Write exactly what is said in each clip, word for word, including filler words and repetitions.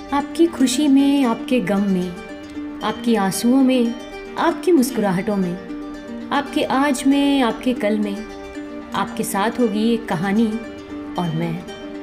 आपकी खुशी में, आपके गम में, आपकी आंसुओं में, आपकी मुस्कुराहटों में, आपके आज में, आपके कल में, आपके साथ होगी एक कहानी और मैं।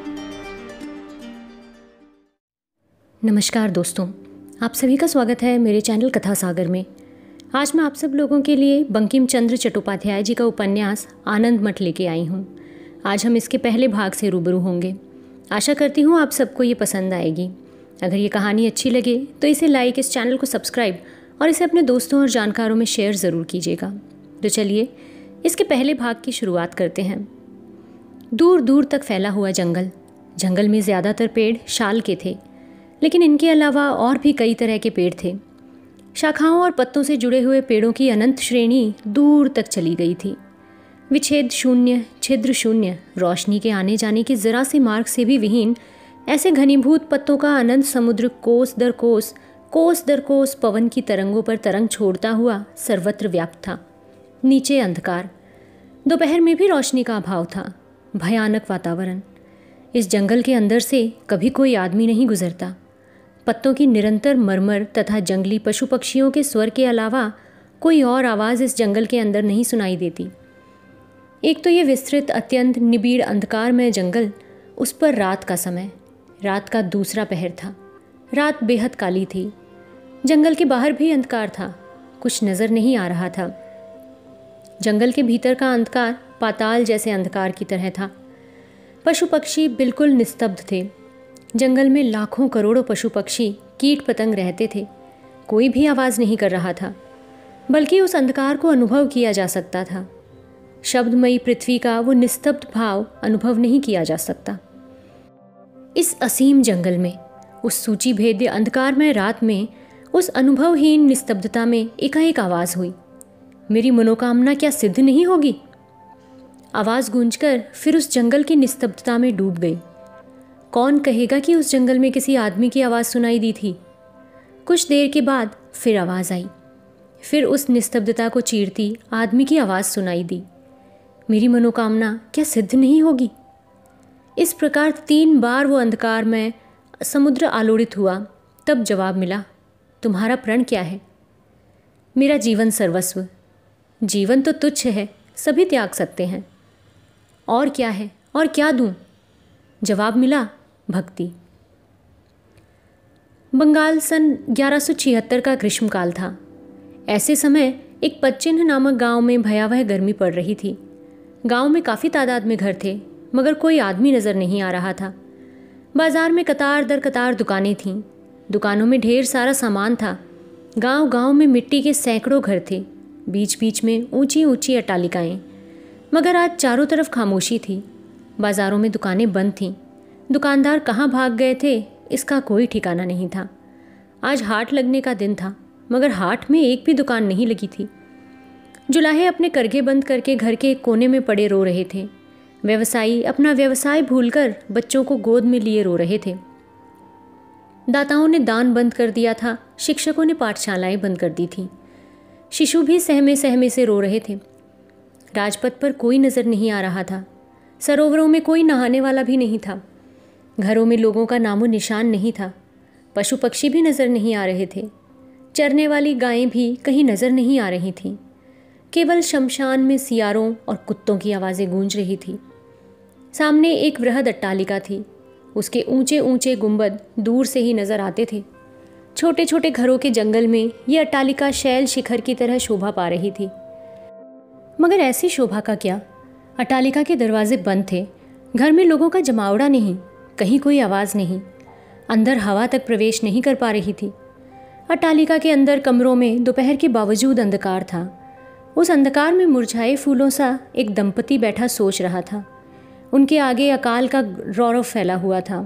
नमस्कार दोस्तों, आप सभी का स्वागत है मेरे चैनल कथा सागर में। आज मैं आप सब लोगों के लिए बंकिम चंद्र चट्टोपाध्याय जी का उपन्यास आनंद मठ लेके आई हूँ। आज हम इसके पहले भाग से रूबरू होंगे। आशा करती हूँ आप सबको ये पसंद आएगी। अगर ये कहानी अच्छी लगे तो इसे लाइक, इस चैनल को सब्सक्राइब और इसे अपने दोस्तों और जानकारों में शेयर ज़रूर कीजिएगा। तो चलिए इसके पहले भाग की शुरुआत करते हैं। दूर दूर तक फैला हुआ जंगल। जंगल में ज़्यादातर पेड़ शाल के थे, लेकिन इनके अलावा और भी कई तरह के पेड़ थे। शाखाओं और पत्तों से जुड़े हुए पेड़ों की अनंत श्रेणी दूर तक चली गई थी। विच्छेद शून्य, छिद्र शून्य, रोशनी के आने जाने के जरा से मार्ग से भी विहीन ऐसे घनीभूत पत्तों का अनंत समुद्र कोस दर कोस कोस दर कोस पवन की तरंगों पर तरंग छोड़ता हुआ सर्वत्र व्याप्त था। नीचे अंधकार, दोपहर में भी रोशनी का अभाव था। भयानक वातावरण। इस जंगल के अंदर से कभी कोई आदमी नहीं गुजरता। पत्तों की निरंतर मरमर तथा जंगली पशु पक्षियों के स्वर के अलावा कोई और आवाज़ इस जंगल के अंदर नहीं सुनाई देती। एक तो ये विस्तृत अत्यंत निबिड़ अंधकारमय जंगल, उस पर रात का समय, रात का दूसरा पहर था। रात बेहद काली थी। जंगल के बाहर भी अंधकार था, कुछ नज़र नहीं आ रहा था। जंगल के भीतर का अंधकार पाताल जैसे अंधकार की तरह था। पशु पक्षी बिल्कुल निस्तब्ध थे। जंगल में लाखों करोड़ों पशु पक्षी, कीट पतंग रहते थे। कोई भी आवाज़ नहीं कर रहा था, बल्कि उस अंधकार को अनुभव किया जा सकता था। शब्दमयी पृथ्वी का वो निस्तब्ध भाव अनुभव नहीं किया जा सकता। इस असीम जंगल में, उस सूची भेद्य अंधकारमय रात में, उस अनुभवहीन निस्तब्धता में एकाएक आवाज़ हुई। मेरी मनोकामना क्या सिद्ध नहीं होगी? आवाज़ गूंजकर फिर उस जंगल की निस्तब्धता में डूब गई। कौन कहेगा कि उस जंगल में किसी आदमी की आवाज़ सुनाई दी थी? कुछ देर के बाद फिर आवाज़ आई। फिर उस निस्तब्धता को चीरती आदमी की आवाज़ सुनाई दी। मेरी मनोकामना क्या सिद्ध नहीं होगी? इस प्रकार तीन बार वो अंधकार में समुद्र आलोड़ित हुआ। तब जवाब मिला, तुम्हारा प्रण क्या है? मेरा जीवन सर्वस्व। जीवन तो तुच्छ है, सभी त्याग सकते हैं। और क्या है, और क्या दूं? जवाब मिला, भक्ति। बंगाल सन ग्यारह सौ छिहत्तर का ग्रीष्मकाल था। ऐसे समय एक पच्चिन्ह नामक गांव में भयावह गर्मी पड़ रही थी। गांव में काफ़ी तादाद में घर थे, मगर कोई आदमी नज़र नहीं आ रहा था। बाजार में कतार दर कतार दुकानें थीं। दुकानों में ढेर सारा सामान था। गांव गांव में मिट्टी के सैकड़ों घर थे, बीच बीच में ऊंची ऊंची अट्टालिकाएं। मगर आज चारों तरफ खामोशी थी। बाज़ारों में दुकानें बंद थीं। दुकानदार कहाँ भाग गए थे, इसका कोई ठिकाना नहीं था। आज हाट लगने का दिन था, मगर हाट में एक भी दुकान नहीं लगी थी। जुलाहे अपने करघे बंद करके घर के एक कोने में पड़े रो रहे थे। व्यवसायी अपना व्यवसाय भूलकर बच्चों को गोद में लिए रो रहे थे। दाताओं ने दान बंद कर दिया था। शिक्षकों ने पाठशालाएं बंद कर दी थीं। शिशु भी सहमे सहमे से रो रहे थे। राजपथ पर कोई नज़र नहीं आ रहा था। सरोवरों में कोई नहाने वाला भी नहीं था। घरों में लोगों का नामो निशान नहीं था। पशु पक्षी भी नज़र नहीं आ रहे थे। चरने वाली गायें भी कहीं नज़र नहीं आ रही थीं। केवल शमशान में सियारों और कुत्तों की आवाज़ें गूंज रही थी। सामने एक वृहद अट्टालिका थी। उसके ऊंचे ऊंचे गुंबद दूर से ही नज़र आते थे। छोटे छोटे घरों के जंगल में ये अट्टालिका शैल शिखर की तरह शोभा पा रही थी। मगर ऐसी शोभा का क्या? अट्टालिका के दरवाजे बंद थे। घर में लोगों का जमावड़ा नहीं, कहीं कोई आवाज़ नहीं। अंदर हवा तक प्रवेश नहीं कर पा रही थी। अट्टालिका के अंदर कमरों में दोपहर के बावजूद अंधकार था। उस अंधकार में मुरझाए फूलों सा एक दंपति बैठा सोच रहा था। उनके आगे अकाल का रौरव फैला हुआ था।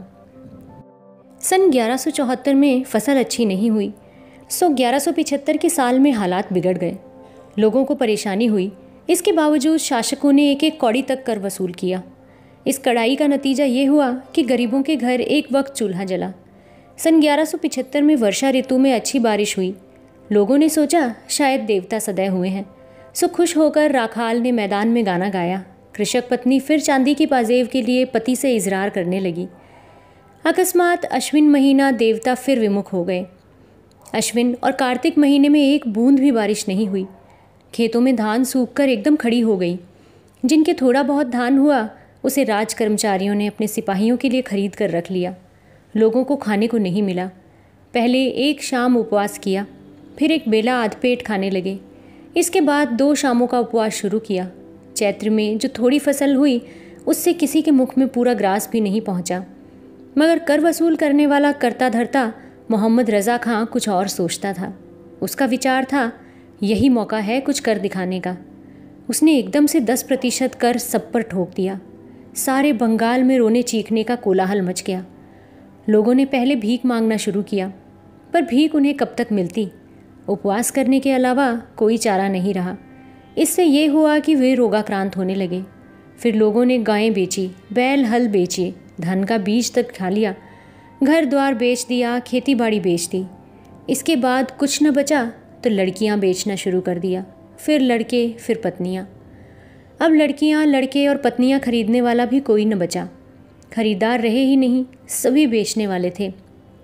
सन ग्यारह सौ चौहत्तर में फसल अच्छी नहीं हुई, सो ग्यारह सौ पिछहत्तर के साल में हालात बिगड़ गए। लोगों को परेशानी हुई। इसके बावजूद शासकों ने एक एक कौड़ी तक कर वसूल किया। इस कड़ाई का नतीजा ये हुआ कि गरीबों के घर एक वक्त चूल्हा जला। सन ग्यारह सौ पिछहत्तर में वर्षा ऋतु में अच्छी बारिश हुई। लोगों ने सोचा शायद देवता सदय हुए हैं, सो खुश होकर राखाल ने मैदान में गाना गाया। कृषक पत्नी फिर चांदी की पाजेब के लिए पति से इजरार करने लगी। अकस्मात अश्विन महीना देवता फिर विमुख हो गए। अश्विन और कार्तिक महीने में एक बूंद भी बारिश नहीं हुई। खेतों में धान सूखकर एकदम खड़ी हो गई। जिनके थोड़ा बहुत धान हुआ उसे राज कर्मचारियों ने अपने सिपाहियों के लिए खरीद कर रख लिया। लोगों को खाने को नहीं मिला। पहले एक शाम उपवास किया, फिर एक बेला आधपेट खाने लगे। इसके बाद दो शामों का उपवास शुरू किया। चैत्र में जो थोड़ी फसल हुई उससे किसी के मुख में पूरा ग्रास भी नहीं पहुंचा। मगर कर वसूल करने वाला करता धरता मोहम्मद रज़ा खां कुछ और सोचता था। उसका विचार था, यही मौका है कुछ कर दिखाने का। उसने एकदम से दस प्रतिशत कर सब पर ठोक दिया। सारे बंगाल में रोने चीखने का कोलाहल मच गया। लोगों ने पहले भीख मांगना शुरू किया, पर भीख उन्हें कब तक मिलती। उपवास करने के अलावा कोई चारा नहीं रहा। इससे ये हुआ कि वे रोगाक्रांत होने लगे। फिर लोगों ने गायें बेची, बैल हल बेचे, धन का बीज तक खा लिया, घर द्वार बेच दिया, खेती बाड़ी बेच दी। इसके बाद कुछ न बचा तो लड़कियां बेचना शुरू कर दिया, फिर लड़के, फिर पत्नियां। अब लड़कियां, लड़के और पत्नियां खरीदने वाला भी कोई न बचा। खरीदार रहे ही नहीं, सभी बेचने वाले थे।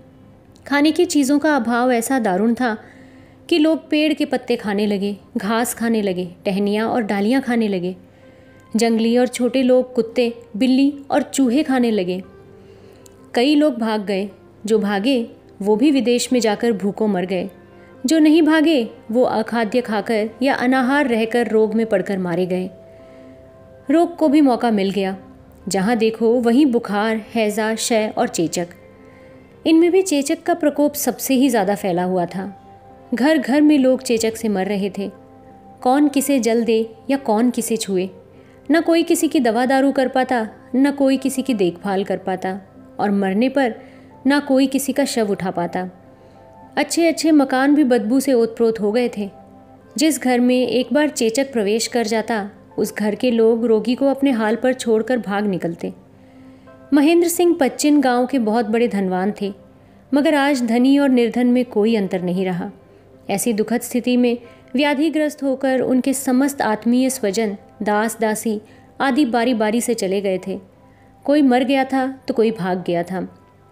खाने की चीज़ों का अभाव ऐसा दारुण था कि लोग पेड़ के पत्ते खाने लगे, घास खाने लगे, टहनियाँ और डालियाँ खाने लगे। जंगली और छोटे लोग कुत्ते, बिल्ली और चूहे खाने लगे। कई लोग भाग गए। जो भागे वो भी विदेश में जाकर भूखों मर गए। जो नहीं भागे वो अखाद्य खाकर या अनाहार रहकर रोग में पड़कर मारे गए। रोग को भी मौका मिल गया। जहाँ देखो वहीं बुखार, हैजा, क्षय और चेचक। इनमें भी चेचक का प्रकोप सबसे ही ज़्यादा फैला हुआ था। घर घर में लोग चेचक से मर रहे थे। कौन किसे जल दे या कौन किसे छुए। न कोई किसी की दवा दारू कर पाता, न कोई किसी की देखभाल कर पाता, और मरने पर न कोई किसी का शव उठा पाता। अच्छे अच्छे मकान भी बदबू से ओतप्रोत हो गए थे। जिस घर में एक बार चेचक प्रवेश कर जाता उस घर के लोग रोगी को अपने हाल पर छोड़कर भाग निकलते। महेंद्र सिंह पच्चिन गांव के बहुत बड़े धनवान थे, मगर आज धनी और निर्धन में कोई अंतर नहीं रहा। ऐसी दुखद स्थिति में व्याधिग्रस्त होकर उनके समस्त आत्मीय स्वजन, दास दासी आदि बारी बारी से चले गए थे। कोई मर गया था तो कोई भाग गया था।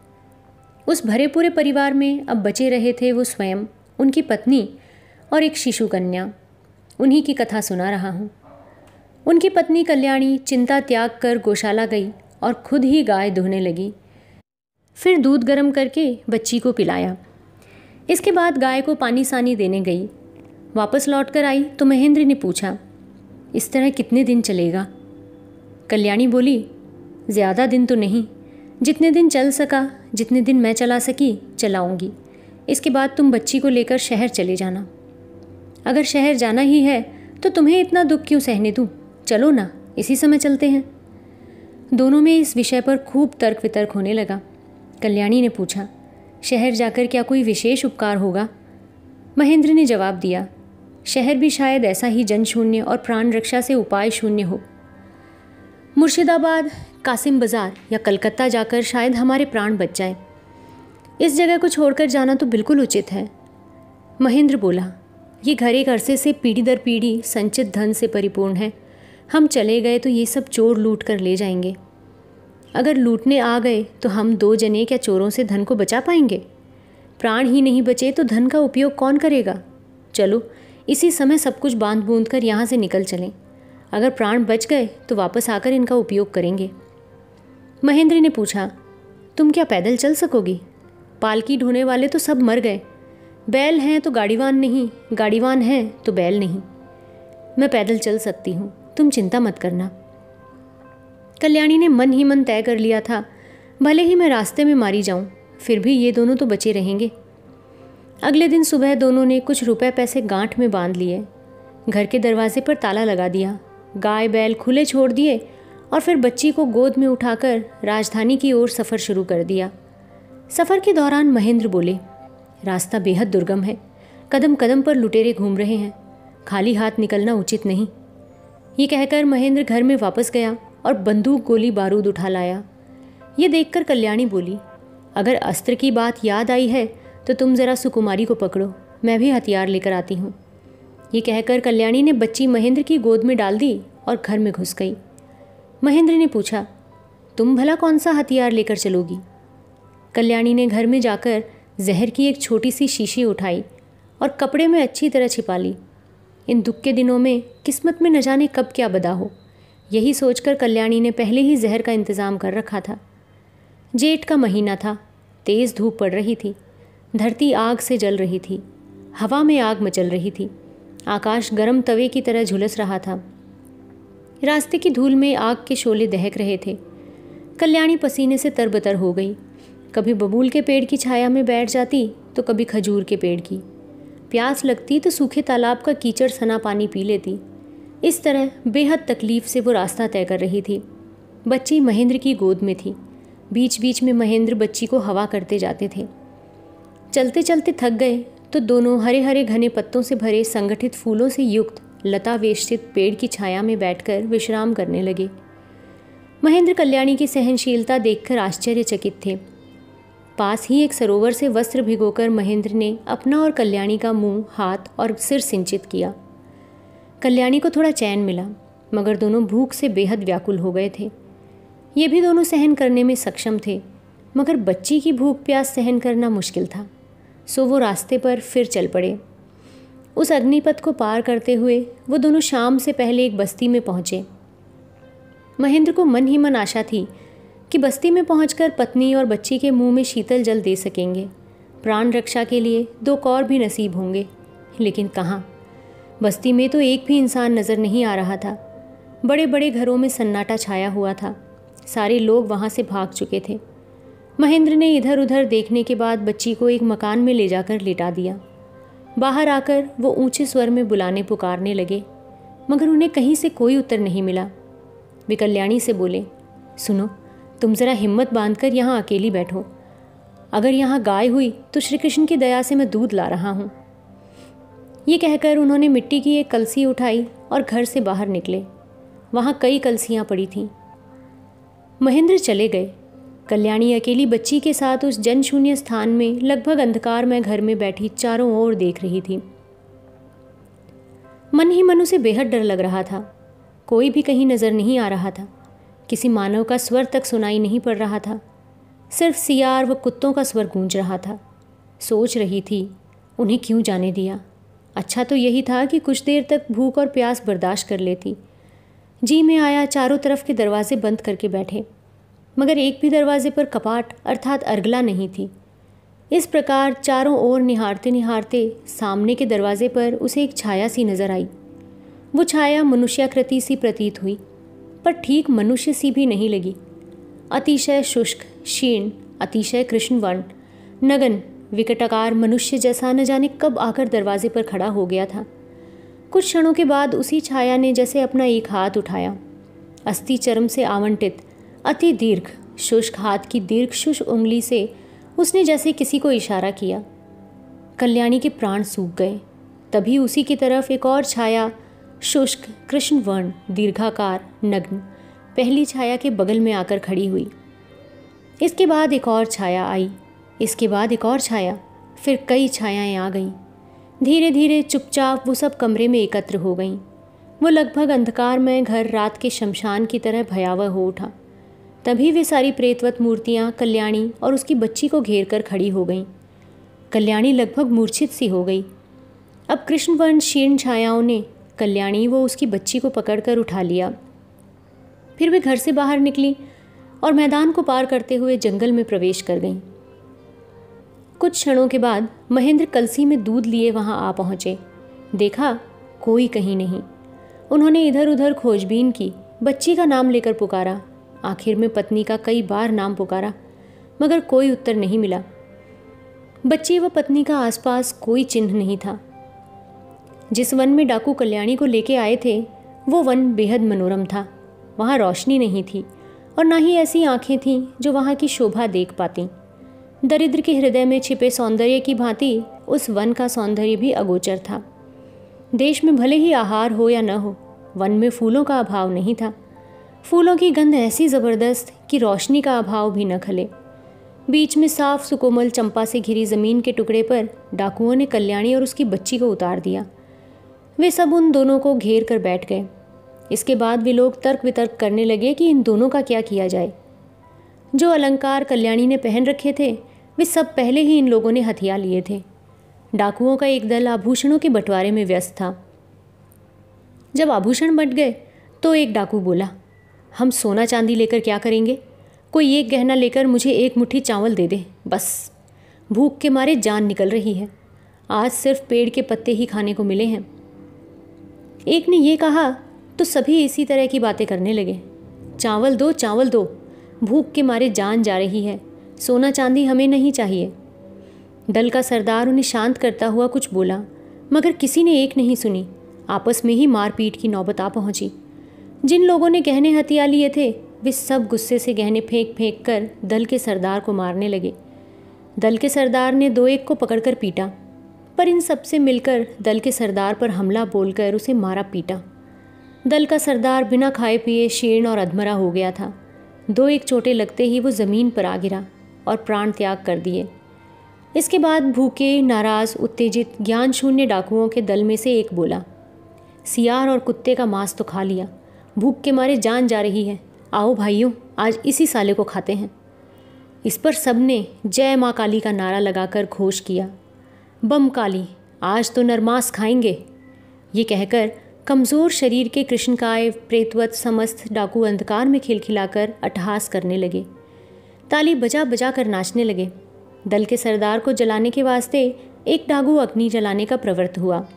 उस भरे पूरे परिवार में अब बचे रहे थे वो स्वयं, उनकी पत्नी और एक शिशु कन्या। उन्हीं की कथा सुना रहा हूँ। उनकी पत्नी कल्याणी चिंता त्याग कर गौशाला गई और खुद ही गाय दुहने लगी। फिर दूध गर्म करके बच्ची को पिलाया। इसके बाद गाय को पानी सानी देने गई। वापस लौट कर आई तो महेंद्र ने पूछा, इस तरह कितने दिन चलेगा? कल्याणी बोली, ज़्यादा दिन तो नहीं, जितने दिन चल सका, जितने दिन मैं चला सकी चलाऊंगी। इसके बाद तुम बच्ची को लेकर शहर चले जाना। अगर शहर जाना ही है तो तुम्हें इतना दुख क्यों सहने दूँ? चलो ना, इसी समय चलते हैं। दोनों में इस विषय पर खूब तर्क वितर्क होने लगा। कल्याणी ने पूछा, शहर जाकर क्या कोई विशेष उपकार होगा? महेंद्र ने जवाब दिया, शहर भी शायद ऐसा ही जन शून्य और प्राण रक्षा से उपाय शून्य हो। मुर्शिदाबाद, कासिम बाज़ार या कलकत्ता जाकर शायद हमारे प्राण बच जाएं। इस जगह को छोड़कर जाना तो बिल्कुल उचित है। महेंद्र बोला, ये घर एक अरसे से पीढ़ी दर पीढ़ी संचित धन से परिपूर्ण है। हम चले गए तो ये सब चोर लूट कर ले जाएंगे। अगर लूटने आ गए तो हम दो जने क्या चोरों से धन को बचा पाएंगे? प्राण ही नहीं बचे तो धन का उपयोग कौन करेगा? चलो इसी समय सब कुछ बांध बूंद कर यहाँ से निकल चलें। अगर प्राण बच गए तो वापस आकर इनका उपयोग करेंगे। महेंद्र ने पूछा, तुम क्या पैदल चल सकोगी? पालकी ढोने वाले तो सब मर गए। बैल हैं तो गाड़ीवान नहीं, गाड़ीवान हैं तो बैल नहीं। मैं पैदल चल सकती हूँ, तुम चिंता मत करना। कल्याणी ने मन ही मन तय कर लिया था, भले ही मैं रास्ते में मारी जाऊं, फिर भी ये दोनों तो बचे रहेंगे। अगले दिन सुबह दोनों ने कुछ रुपए पैसे गांठ में बांध लिए। घर के दरवाजे पर ताला लगा दिया, गाय बैल खुले छोड़ दिए और फिर बच्ची को गोद में उठाकर राजधानी की ओर सफ़र शुरू कर दिया। सफ़र के दौरान महेंद्र बोले, रास्ता बेहद दुर्गम है, कदम कदम पर लुटेरे घूम रहे हैं, खाली हाथ निकलना उचित नहीं। ये कहकर महेंद्र घर में वापस गया और बंदूक गोली बारूद उठा लाया। ये देखकर कल्याणी बोली, अगर अस्त्र की बात याद आई है तो तुम ज़रा सुकुमारी को पकड़ो, मैं भी हथियार लेकर आती हूँ। ये कहकर कल्याणी ने बच्ची महेंद्र की गोद में डाल दी और घर में घुस गई। महेंद्र ने पूछा, तुम भला कौन सा हथियार लेकर चलोगी? कल्याणी ने घर में जाकर जहर की एक छोटी सी शीशी उठाई और कपड़े में अच्छी तरह छिपा ली। इन दुख के दिनों में किस्मत में न जाने कब क्या बदा हो, यही सोचकर कल्याणी ने पहले ही जहर का इंतज़ाम कर रखा था। जेठ का महीना था, तेज़ धूप पड़ रही थी, धरती आग से जल रही थी, हवा में आग मचल रही थी, आकाश गर्म तवे की तरह झुलस रहा था। रास्ते की धूल में आग के शोले दहक रहे थे। कल्याणी पसीने से तरबतर हो गई। कभी बबूल के पेड़ की छाया में बैठ जाती तो कभी खजूर के पेड़ की। प्यास लगती तो सूखे तालाब का कीचड़ सना पानी पी लेती। इस तरह बेहद तकलीफ से वो रास्ता तय कर रही थी। बच्ची महेंद्र की गोद में थी। बीच बीच में महेंद्र बच्ची को हवा करते जाते थे। चलते चलते थक गए तो दोनों हरे हरे घने पत्तों से भरे संगठित फूलों से युक्त लता वेष्टित पेड़ की छाया में बैठकर विश्राम करने लगे। महेंद्र कल्याणी की सहनशीलता देखकर आश्चर्यचकित थे। पास ही एक सरोवर से वस्त्र भिगोकर महेंद्र ने अपना और कल्याणी का मुंह, हाथ और सिर सिंचित किया। कल्याणी को थोड़ा चैन मिला, मगर दोनों भूख से बेहद व्याकुल हो गए थे। ये भी दोनों सहन करने में सक्षम थे, मगर बच्ची की भूख प्यास सहन करना मुश्किल था। सो वो रास्ते पर फिर चल पड़े। उस अग्निपथ को पार करते हुए वो दोनों शाम से पहले एक बस्ती में पहुँचे। महेंद्र को मन ही मन आशा थी कि बस्ती में पहुंचकर पत्नी और बच्ची के मुंह में शीतल जल दे सकेंगे। प्राण रक्षा के लिए दो कौर भी नसीब होंगे, लेकिन कहाँ। बस्ती में तो एक भी इंसान नज़र नहीं आ रहा था। बड़े बड़े घरों में सन्नाटा छाया हुआ था। सारे लोग वहाँ से भाग चुके थे। महेंद्र ने इधर उधर देखने के बाद बच्ची को एक मकान में ले जाकर लिटा दिया। बाहर आकर वो ऊंचे स्वर में बुलाने पुकारने लगे, मगर उन्हें कहीं से कोई उत्तर नहीं मिला। वे कल्याणी से बोले, सुनो, तुम ज़रा हिम्मत बांधकर यहाँ अकेली बैठो। अगर यहाँ गाय हुई तो श्री कृष्ण की दया से मैं दूध ला रहा हूँ। ये कहकर उन्होंने मिट्टी की एक कलसी उठाई और घर से बाहर निकले। वहाँ कई कलसियाँ पड़ी थीं। महेंद्र चले गए। कल्याणी अकेली बच्ची के साथ उस जनशून्य स्थान में लगभग अंधकार में घर में बैठी चारों ओर देख रही थी। मन ही मन उसे बेहद डर लग रहा था। कोई भी कहीं नज़र नहीं आ रहा था। किसी मानव का स्वर तक सुनाई नहीं पड़ रहा था। सिर्फ सियार व कुत्तों का स्वर गूंज रहा था। सोच रही थी, उन्हें क्यों जाने दिया। अच्छा तो यही था कि कुछ देर तक भूख और प्यास बर्दाश्त कर लेती। जी में आया चारों तरफ के दरवाजे बंद करके बैठे, मगर एक भी दरवाजे पर कपाट अर्थात अर्गला नहीं थी। इस प्रकार चारों ओर निहारते निहारते सामने के दरवाजे पर उसे एक छाया सी नजर आई। वो छाया मनुष्याकृति सी प्रतीत हुई, पर ठीक मनुष्य सी भी नहीं लगी। अतिशय शुष्क, क्षीण, अतिशय कृष्णवर्ण, नगन, विकटाकार मनुष्य जैसा न जाने कब आकर दरवाजे पर खड़ा हो गया था। कुछ क्षणों के बाद उसी छाया ने जैसे अपना एक हाथ उठाया। अस्थि चर्म से आवंटित अति दीर्घ शुष्क हाथ की दीर्घ शुष्क उंगली से उसने जैसे किसी को इशारा किया। कल्याणी के प्राण सूख गए। तभी उसी की तरफ एक और छाया, शुष्क, कृष्णवर्ण, दीर्घाकार, नग्न, पहली छाया के बगल में आकर खड़ी हुई। इसके बाद एक और छाया आई। इसके बाद एक और छाया, फिर कई छायाएं आ गईं। धीरे धीरे चुपचाप वो सब कमरे में एकत्र हो गईं। वो लगभग अंधकार में घर रात के शमशान की तरह भयावह हो उठा। तभी वे सारी प्रेतवत मूर्तियाँ कल्याणी और उसकी बच्ची को घेर कर खड़ी हो गईं। कल्याणी लगभग मूर्छित सी हो गई। अब कृष्णवर्ण शीर्ण छायाओं ने कल्याणी वो उसकी बच्ची को पकड़कर उठा लिया। फिर वे घर से बाहर निकली और मैदान को पार करते हुए जंगल में प्रवेश कर गईं। कुछ क्षणों के बाद महेंद्र कलसी में दूध लिए वहां आ पहुंचे। देखा, कोई कहीं नहीं। उन्होंने इधर उधर खोजबीन की, बच्ची का नाम लेकर पुकारा। आखिर में पत्नी का कई बार नाम पुकारा, मगर कोई उत्तर नहीं मिला। बच्ची व पत्नी का आसपास कोई चिन्ह नहीं था। जिस वन में डाकू कल्याणी को लेके आए थे, वो वन बेहद मनोरम था। वहाँ रोशनी नहीं थी और ना ही ऐसी आंखें थीं जो वहाँ की शोभा देख पातीं। दरिद्र के हृदय में छिपे सौंदर्य की भांति उस वन का सौंदर्य भी अगोचर था। देश में भले ही आहार हो या न हो, वन में फूलों का अभाव नहीं था। फूलों की गंध ऐसी ज़बरदस्त कि रोशनी का अभाव भी न खले। बीच में साफ सुकोमल चंपा से घिरी ज़मीन के टुकड़े पर डाकुओं ने कल्याणी और उसकी बच्ची को उतार दिया। वे सब उन दोनों को घेर कर बैठ गए। इसके बाद वे लोग तर्क वितर्क करने लगे कि इन दोनों का क्या किया जाए। जो अलंकार कल्याणी ने पहन रखे थे वे सब पहले ही इन लोगों ने हथिया लिए थे। डाकुओं का एक दल आभूषणों के बंटवारे में व्यस्त था। जब आभूषण बंट गए तो एक डाकू बोला, हम सोना चांदी लेकर क्या करेंगे? कोई एक गहना लेकर मुझे एक मुट्ठी चावल दे दे, बस। भूख के मारे जान निकल रही है। आज सिर्फ पेड़ के पत्ते ही खाने को मिले हैं। एक ने ये कहा तो सभी इसी तरह की बातें करने लगे। चावल दो, चावल दो, भूख के मारे जान जा रही है, सोना चांदी हमें नहीं चाहिए। दल का सरदार उन्हें शांत करता हुआ कुछ बोला, मगर किसी ने एक नहीं सुनी। आपस में ही मारपीट की नौबत आ पहुंची। जिन लोगों ने गहने हथिया लिए थे वे सब गुस्से से गहने फेंक फेंक कर दल के सरदार को मारने लगे। दल के सरदार ने दो एक को पकड़कर पीटा, पर इन सब से मिलकर दल के सरदार पर हमला बोलकर उसे मारा पीटा। दल का सरदार बिना खाए पिए शीर्ण और अधमरा हो गया था। दो एक चोटें लगते ही वो ज़मीन पर आ गिरा और प्राण त्याग कर दिए। इसके बाद भूखे, नाराज़, उत्तेजित, ज्ञान शून्य डाकुओं के दल में से एक बोला, सियार और कुत्ते का मांस तो खा लिया, भूख के मारे जान जा रही है। आओ भाइयों, आज इसी साले को खाते हैं। इस पर सबने जय माँ काली का नारा लगाकर घोष किया, बम काली, आज तो नरमांस खाएंगे। ये कहकर कमज़ोर शरीर के कृष्णकाय प्रेतवत समस्त डाकू अंधकार में खिलखिलाकर अट्टहास करने लगे। ताली बजा बजा कर नाचने लगे। दल के सरदार को जलाने के वास्ते एक डाकू अग्नि जलाने का प्रवृत्त हुआ।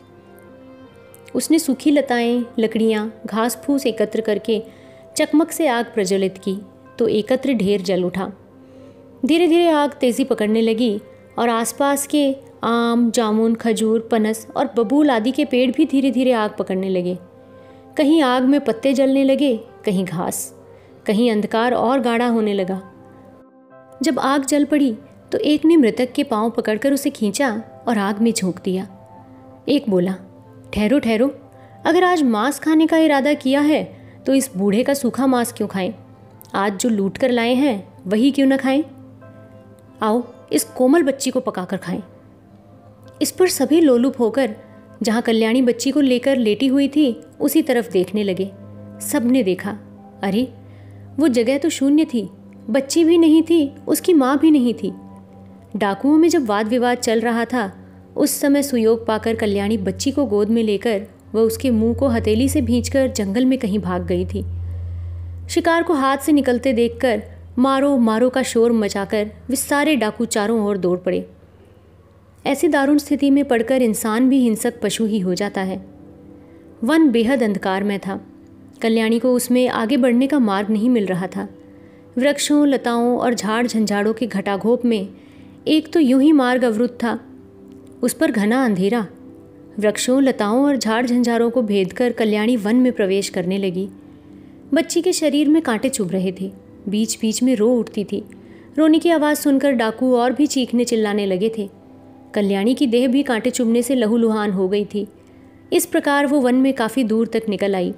उसने सूखी लताएं, लकड़ियाँ, घास फूस एकत्र करके चकमक से आग प्रज्वलित की तो एकत्र ढेर जल उठा। धीरे धीरे आग तेज़ी पकड़ने लगी और आसपास के आम, जामुन, खजूर, पनस और बबूल आदि के पेड़ भी धीरे धीरे आग पकड़ने लगे। कहीं आग में पत्ते जलने लगे, कहीं घास, कहीं अंधकार और गाढ़ा होने लगा। जब आग जल पड़ी तो एक ने मृतक के पांव पकड़कर उसे खींचा और आग में झोंक दिया। एक बोला, ठहरो ठहरो, अगर आज मांस खाने का इरादा किया है तो इस बूढ़े का सूखा मांस क्यों खाएं? आज जो लूट कर लाए हैं वही क्यों न खाएं? आओ इस कोमल बच्ची को पकाकर खाएं। इस पर सभी लोलुप होकर जहाँ कल्याणी बच्ची को लेकर लेटी हुई थी उसी तरफ देखने लगे। सबने देखा, अरे वो जगह तो शून्य थी, बच्ची भी नहीं थी, उसकी माँ भी नहीं थी। डाकुओं में जब वाद विवाद चल रहा था उस समय सुयोग पाकर कल्याणी बच्ची को गोद में लेकर वह उसके मुंह को हथेली से भींचकर जंगल में कहीं भाग गई थी। शिकार को हाथ से निकलते देखकर मारो मारो का शोर मचाकर वे सारे डाकू चारों ओर दौड़ पड़े। ऐसी दारुण स्थिति में पड़कर इंसान भी हिंसक पशु ही हो जाता है। वन बेहद अंधकार में था। कल्याणी को उसमें आगे बढ़ने का मार्ग नहीं मिल रहा था। वृक्षों, लताओं और झाड़ झंझाड़ों के घटाघोप में एक तो यूं ही मार्ग अवरुद्ध था, उस पर घना अंधेरा। वृक्षों, लताओं और झाड़ झंझारों को भेद कर कल्याणी वन में प्रवेश करने लगी। बच्ची के शरीर में कांटे चुभ रहे थे, बीच बीच में रो उठती थी। रोने की आवाज़ सुनकर डाकू और भी चीखने चिल्लाने लगे थे। कल्याणी की देह भी कांटे चुभने से लहूलुहान हो गई थी। इस प्रकार वो वन में काफ़ी दूर तक निकल आई।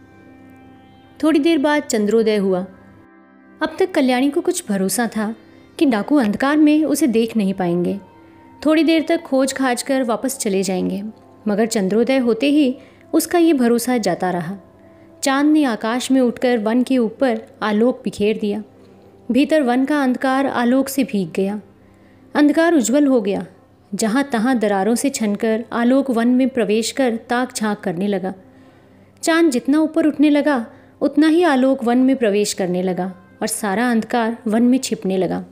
थोड़ी देर बाद चंद्रोदय हुआ। अब तक कल्याणी को कुछ भरोसा था कि डाकू अंधकार में उसे देख नहीं पाएंगे, थोड़ी देर तक खोज खाज कर वापस चले जाएंगे, मगर चंद्रोदय होते ही उसका ये भरोसा जाता रहा। चांद ने आकाश में उठकर वन के ऊपर आलोक बिखेर दिया। भीतर वन का अंधकार आलोक से भीग गया। अंधकार उज्जवल हो गया। जहाँ तहाँ दरारों से छनकर आलोक वन में प्रवेश कर ताक झांक करने लगा। चांद जितना ऊपर उठने लगा उतना ही आलोक वन में प्रवेश करने लगा और सारा अंधकार वन में छिपने लगा।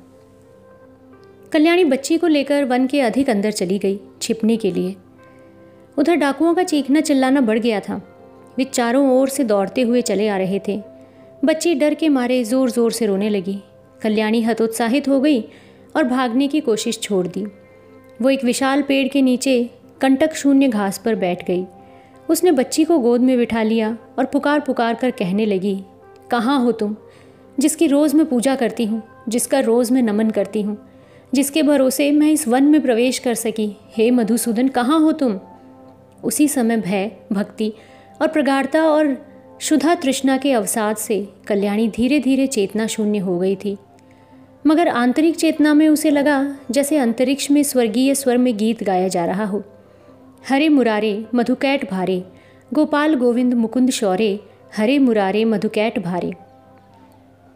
कल्याणी बच्ची को लेकर वन के अधिक अंदर चली गई छिपने के लिए। उधर डाकुओं का चीखना चिल्लाना बढ़ गया था। वे चारों ओर से दौड़ते हुए चले आ रहे थे। बच्ची डर के मारे ज़ोर ज़ोर से रोने लगी। कल्याणी हतोत्साहित हो गई और भागने की कोशिश छोड़ दी। वो एक विशाल पेड़ के नीचे कंटक शून्य घास पर बैठ गई। उसने बच्ची को गोद में बिठा लिया और पुकार पुकार कर कहने लगी, कहाँ हो तुम, जिसकी रोज़ मैं पूजा करती हूँ, जिसका रोज़ मैं नमन करती हूँ, जिसके भरोसे मैं इस वन में प्रवेश कर सकी, हे मधुसूदन, कहाँ हो तुम? उसी समय भय, भक्ति और प्रगाढ़ता और शुद्धा तृष्णा के अवसाद से कल्याणी धीरे धीरे चेतना शून्य हो गई थी। मगर आंतरिक चेतना में उसे लगा जैसे अंतरिक्ष में स्वर्गीय स्वर में गीत गाया जा रहा हो। हरे मुरारे मधुकैट भारे, गोपाल गोविंद मुकुंद शौरे, हरे मुरारे मधुकैट भारे।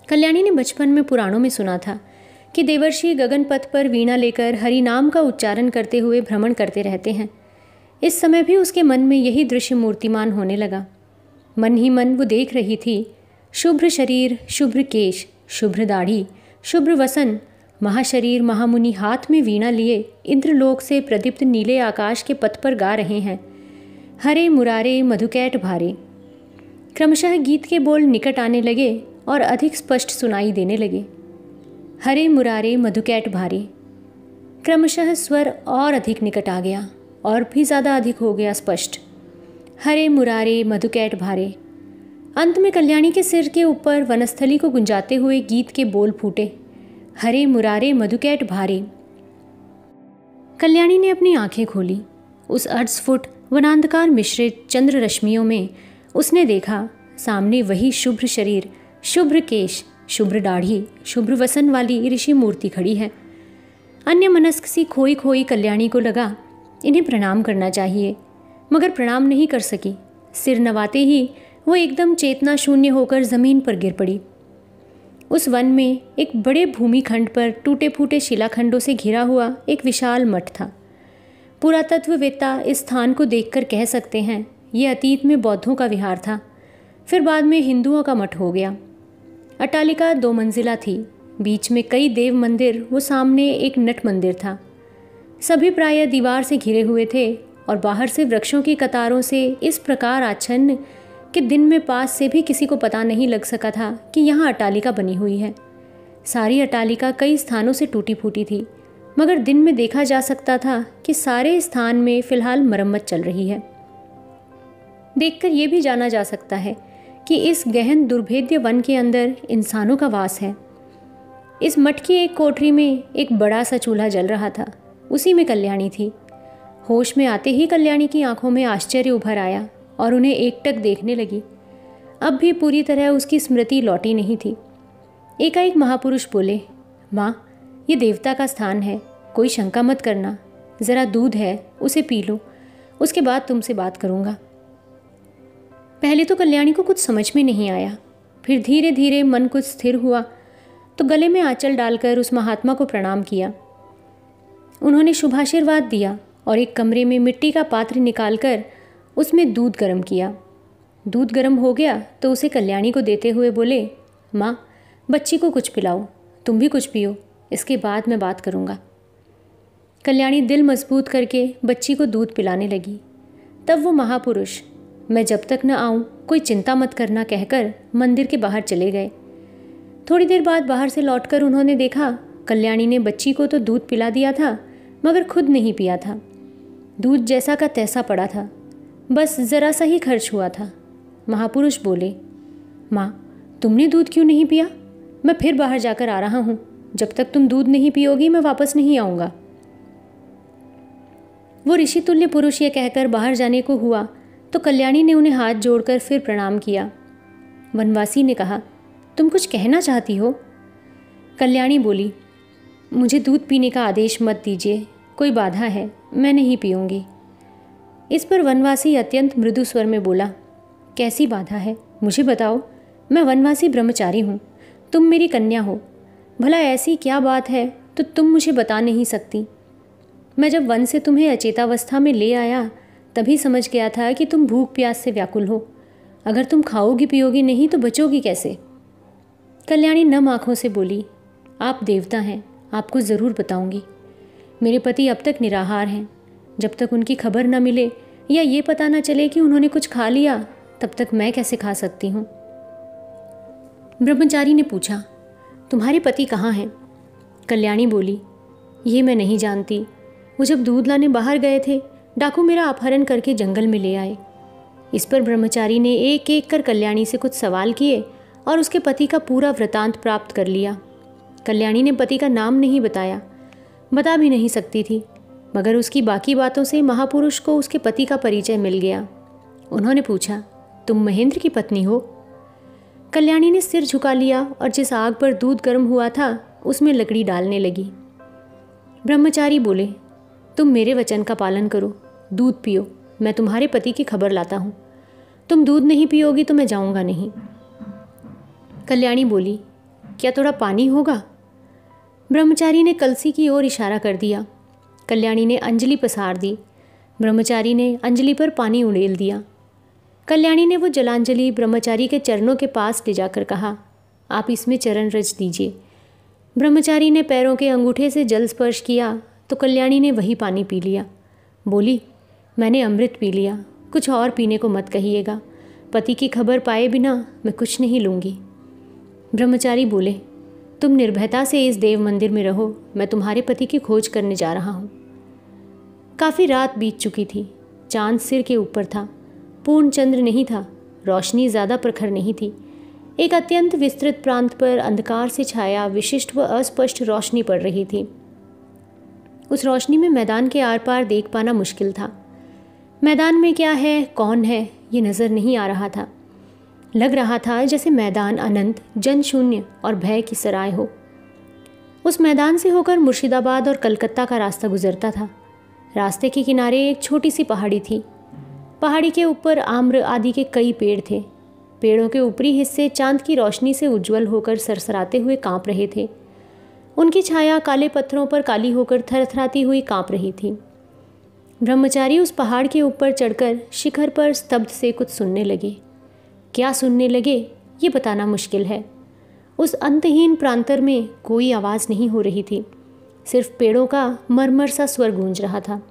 कल्याणी ने बचपन में पुराणों में सुना था कि देवर्षि गगन पथ पर वीणा लेकर हरि नाम का उच्चारण करते हुए भ्रमण करते रहते हैं। इस समय भी उसके मन में यही दृश्य मूर्तिमान होने लगा। मन ही मन वो देख रही थी, शुभ्र शरीर, शुभ्र केश, शुभ्र दाढ़ी, शुभ्र वसन, महाशरीर महामुनि हाथ में वीणा लिए इंद्रलोक से प्रदीप्त नीले आकाश के पथ पर गा रहे हैं, हरे मुरारे मधुकैट भारे। क्रमशः गीत के बोल निकट आने लगे और अधिक स्पष्ट सुनाई देने लगे। हरे मुरारे मधुकैट भारे। क्रमशः स्वर और अधिक निकट आ गया और भी ज़्यादा अधिक हो गया स्पष्ट। हरे मुरारे मधुकैट भारे। अंत में कल्याणी के सिर के ऊपर वनस्थली को गुंजाते हुए गीत के बोल फूटे, हरे मुरारे मधुकैट भारे। कल्याणी ने अपनी आंखें खोली। उस अर्धस्फुट वनांधकार मिश्रित चंद्र रश्मियों में उसने देखा सामने वही शुभ्र शरीर, शुभ्र केश, शुभ्र दाढ़ी, शुभ्र वसन वाली ऋषि मूर्ति खड़ी है। अन्य मनस्क सी खोई खोई कल्याणी को लगा इन्हें प्रणाम करना चाहिए, मगर प्रणाम नहीं कर सकी। सिर नवाते ही वो एकदम चेतना शून्य होकर ज़मीन पर गिर पड़ी। उस वन में एक बड़े भूमिखंड पर टूटे फूटे शिलाखंडों से घिरा हुआ एक विशाल मठ था। पुरातत्ववेत्ता इस स्थान को देखकर कह सकते हैं ये अतीत में बौद्धों का विहार था, फिर बाद में हिंदुओं का मठ हो गया। अट्टालिका दो मंजिला थी, बीच में कई देव मंदिर, वो सामने एक नट मंदिर था। सभी प्रायः दीवार से घिरे हुए थे और बाहर से वृक्षों की कतारों से इस प्रकार आच्छन्न कि दिन में पास से भी किसी को पता नहीं लग सका था कि यहाँ अट्टालिका बनी हुई है। सारी अट्टालिका कई स्थानों से टूटी फूटी थी, मगर दिन में देखा जा सकता था कि सारे स्थान में फिलहाल मरम्मत चल रही है। देखकर ये भी जाना जा सकता है कि इस गहन दुर्भेद्य वन के अंदर इंसानों का वास है। इस मठ की एक कोठरी में एक बड़ा सा चूल्हा जल रहा था, उसी में कल्याणी थी। होश में आते ही कल्याणी की आंखों में आश्चर्य उभर आया और उन्हें एकटक देखने लगी। अब भी पूरी तरह उसकी स्मृति लौटी नहीं थी। एकाएक महापुरुष बोले, माँ, ये देवता का स्थान है, कोई शंका मत करना। ज़रा दूध है, उसे पी लो, उसके बाद तुमसे बात करूँगा। पहले तो कल्याणी को कुछ समझ में नहीं आया, फिर धीरे धीरे मन कुछ स्थिर हुआ तो गले में आंचल डालकर उस महात्मा को प्रणाम किया। उन्होंने शुभाशीर्वाद दिया और एक कमरे में मिट्टी का पात्र निकालकर उसमें दूध गर्म किया। दूध गर्म हो गया तो उसे कल्याणी को देते हुए बोले, माँ, बच्ची को कुछ पिलाओ, तुम भी कुछ पियो, इसके बाद मैं बात करूँगा। कल्याणी दिल मजबूत करके बच्ची को दूध पिलाने लगी। तब वो महापुरुष, मैं जब तक न आऊँ कोई चिंता मत करना कहकर मंदिर के बाहर चले गए। थोड़ी देर बाद बाहर से लौटकर उन्होंने देखा कल्याणी ने बच्ची को तो दूध पिला दिया था, मगर खुद नहीं पिया था। दूध जैसा का तैसा पड़ा था, बस ज़रा सा ही खर्च हुआ था। महापुरुष बोले, माँ, तुमने दूध क्यों नहीं पिया? मैं फिर बाहर जाकर आ रहा हूँ, जब तक तुम दूध नहीं पियोगी मैं वापस नहीं आऊँगा। वो ऋषि तुल्य पुरुष ये कहकर बाहर जाने को हुआ तो कल्याणी ने उन्हें हाथ जोड़कर फिर प्रणाम किया। वनवासी ने कहा, तुम कुछ कहना चाहती हो? कल्याणी बोली, मुझे दूध पीने का आदेश मत दीजिए, कोई बाधा है, मैं नहीं पीऊँगी। इस पर वनवासी अत्यंत मृदु स्वर में बोला, कैसी बाधा है, मुझे बताओ। मैं वनवासी ब्रह्मचारी हूँ, तुम मेरी कन्या हो, भला ऐसी क्या बात है तो तुम मुझे बता नहीं सकती? मैं जब वन से तुम्हें अचेतावस्था में ले आया तभी समझ गया था कि तुम भूख प्यास से व्याकुल हो। अगर तुम खाओगी पियोगी नहीं तो बचोगी कैसे? कल्याणी नम आँखों से बोली, आप देवता हैं, आपको ज़रूर बताऊंगी। मेरे पति अब तक निराहार हैं, जब तक उनकी खबर न मिले या ये पता न चले कि उन्होंने कुछ खा लिया तब तक मैं कैसे खा सकती हूँ? ब्रह्मचारी ने पूछा, तुम्हारे पति कहाँ हैं? कल्याणी बोली, ये मैं नहीं जानती। वो जब दूध लाने बाहर गए थे, डाकू मेरा अपहरण करके जंगल में ले आए। इस पर ब्रह्मचारी ने एक एक कर कल्याणी से कुछ सवाल किए और उसके पति का पूरा वृतांत प्राप्त कर लिया। कल्याणी ने पति का नाम नहीं बताया, बता भी नहीं सकती थी, मगर उसकी बाकी बातों से महापुरुष को उसके पति का परिचय मिल गया। उन्होंने पूछा, तुम महेंद्र की पत्नी हो? कल्याणी ने सिर झुका लिया और जिस आग पर दूध गर्म हुआ था उसमें लकड़ी डालने लगी। ब्रह्मचारी बोले, तुम मेरे वचन का पालन करो, दूध पियो, मैं तुम्हारे पति की खबर लाता हूँ। तुम दूध नहीं पियोगी तो मैं जाऊँगा नहीं। कल्याणी बोली, क्या थोड़ा पानी होगा? ब्रह्मचारी ने कलसी की ओर इशारा कर दिया। कल्याणी ने अंजलि पसार दी। ब्रह्मचारी ने अंजलि पर पानी उड़ेल दिया। कल्याणी ने वो जलांजलि ब्रह्मचारी के चरणों के पास ले जाकर कहा, आप इसमें चरण रच दीजिए। ब्रह्मचारी ने पैरों के अंगूठे से जल स्पर्श किया तो कल्याणी ने वही पानी पी लिया। बोली, मैंने अमृत पी लिया, कुछ और पीने को मत कहिएगा। पति की खबर पाए बिना मैं कुछ नहीं लूँगी। ब्रह्मचारी बोले, तुम निर्भयता से इस देव मंदिर में रहो, मैं तुम्हारे पति की खोज करने जा रहा हूँ। काफ़ी रात बीत चुकी थी। चांद सिर के ऊपर था। पूर्ण चंद्र नहीं था। रोशनी ज़्यादा प्रखर नहीं थी। एक अत्यंत विस्तृत प्रांत पर अंधकार से छाया विशिष्ट व अस्पष्ट रोशनी पड़ रही थी। उस रोशनी में मैदान के आर पार देख पाना मुश्किल था। मैदान में क्या है, कौन है, ये नज़र नहीं आ रहा था। लग रहा था जैसे मैदान अनंत, जनशून्य और भय की सराय हो। उस मैदान से होकर मुर्शिदाबाद और कलकत्ता का रास्ता गुजरता था। रास्ते के किनारे एक छोटी सी पहाड़ी थी। पहाड़ी के ऊपर आम्र आदि के कई पेड़ थे। पेड़ों के ऊपरी हिस्से चांद की रोशनी से उज्ज्वल होकर सरसराते हुए कांप रहे थे। उनकी छाया काले पत्थरों पर काली होकर थरथराती हुई कांप रही थी। ब्रह्मचारी उस पहाड़ के ऊपर चढ़कर शिखर पर स्तब्ध से कुछ सुनने लगे। क्या सुनने लगे ये बताना मुश्किल है। उस अंतहीन प्रांतर में कोई आवाज़ नहीं हो रही थी। सिर्फ पेड़ों का मरमर सा स्वर गूंज रहा था।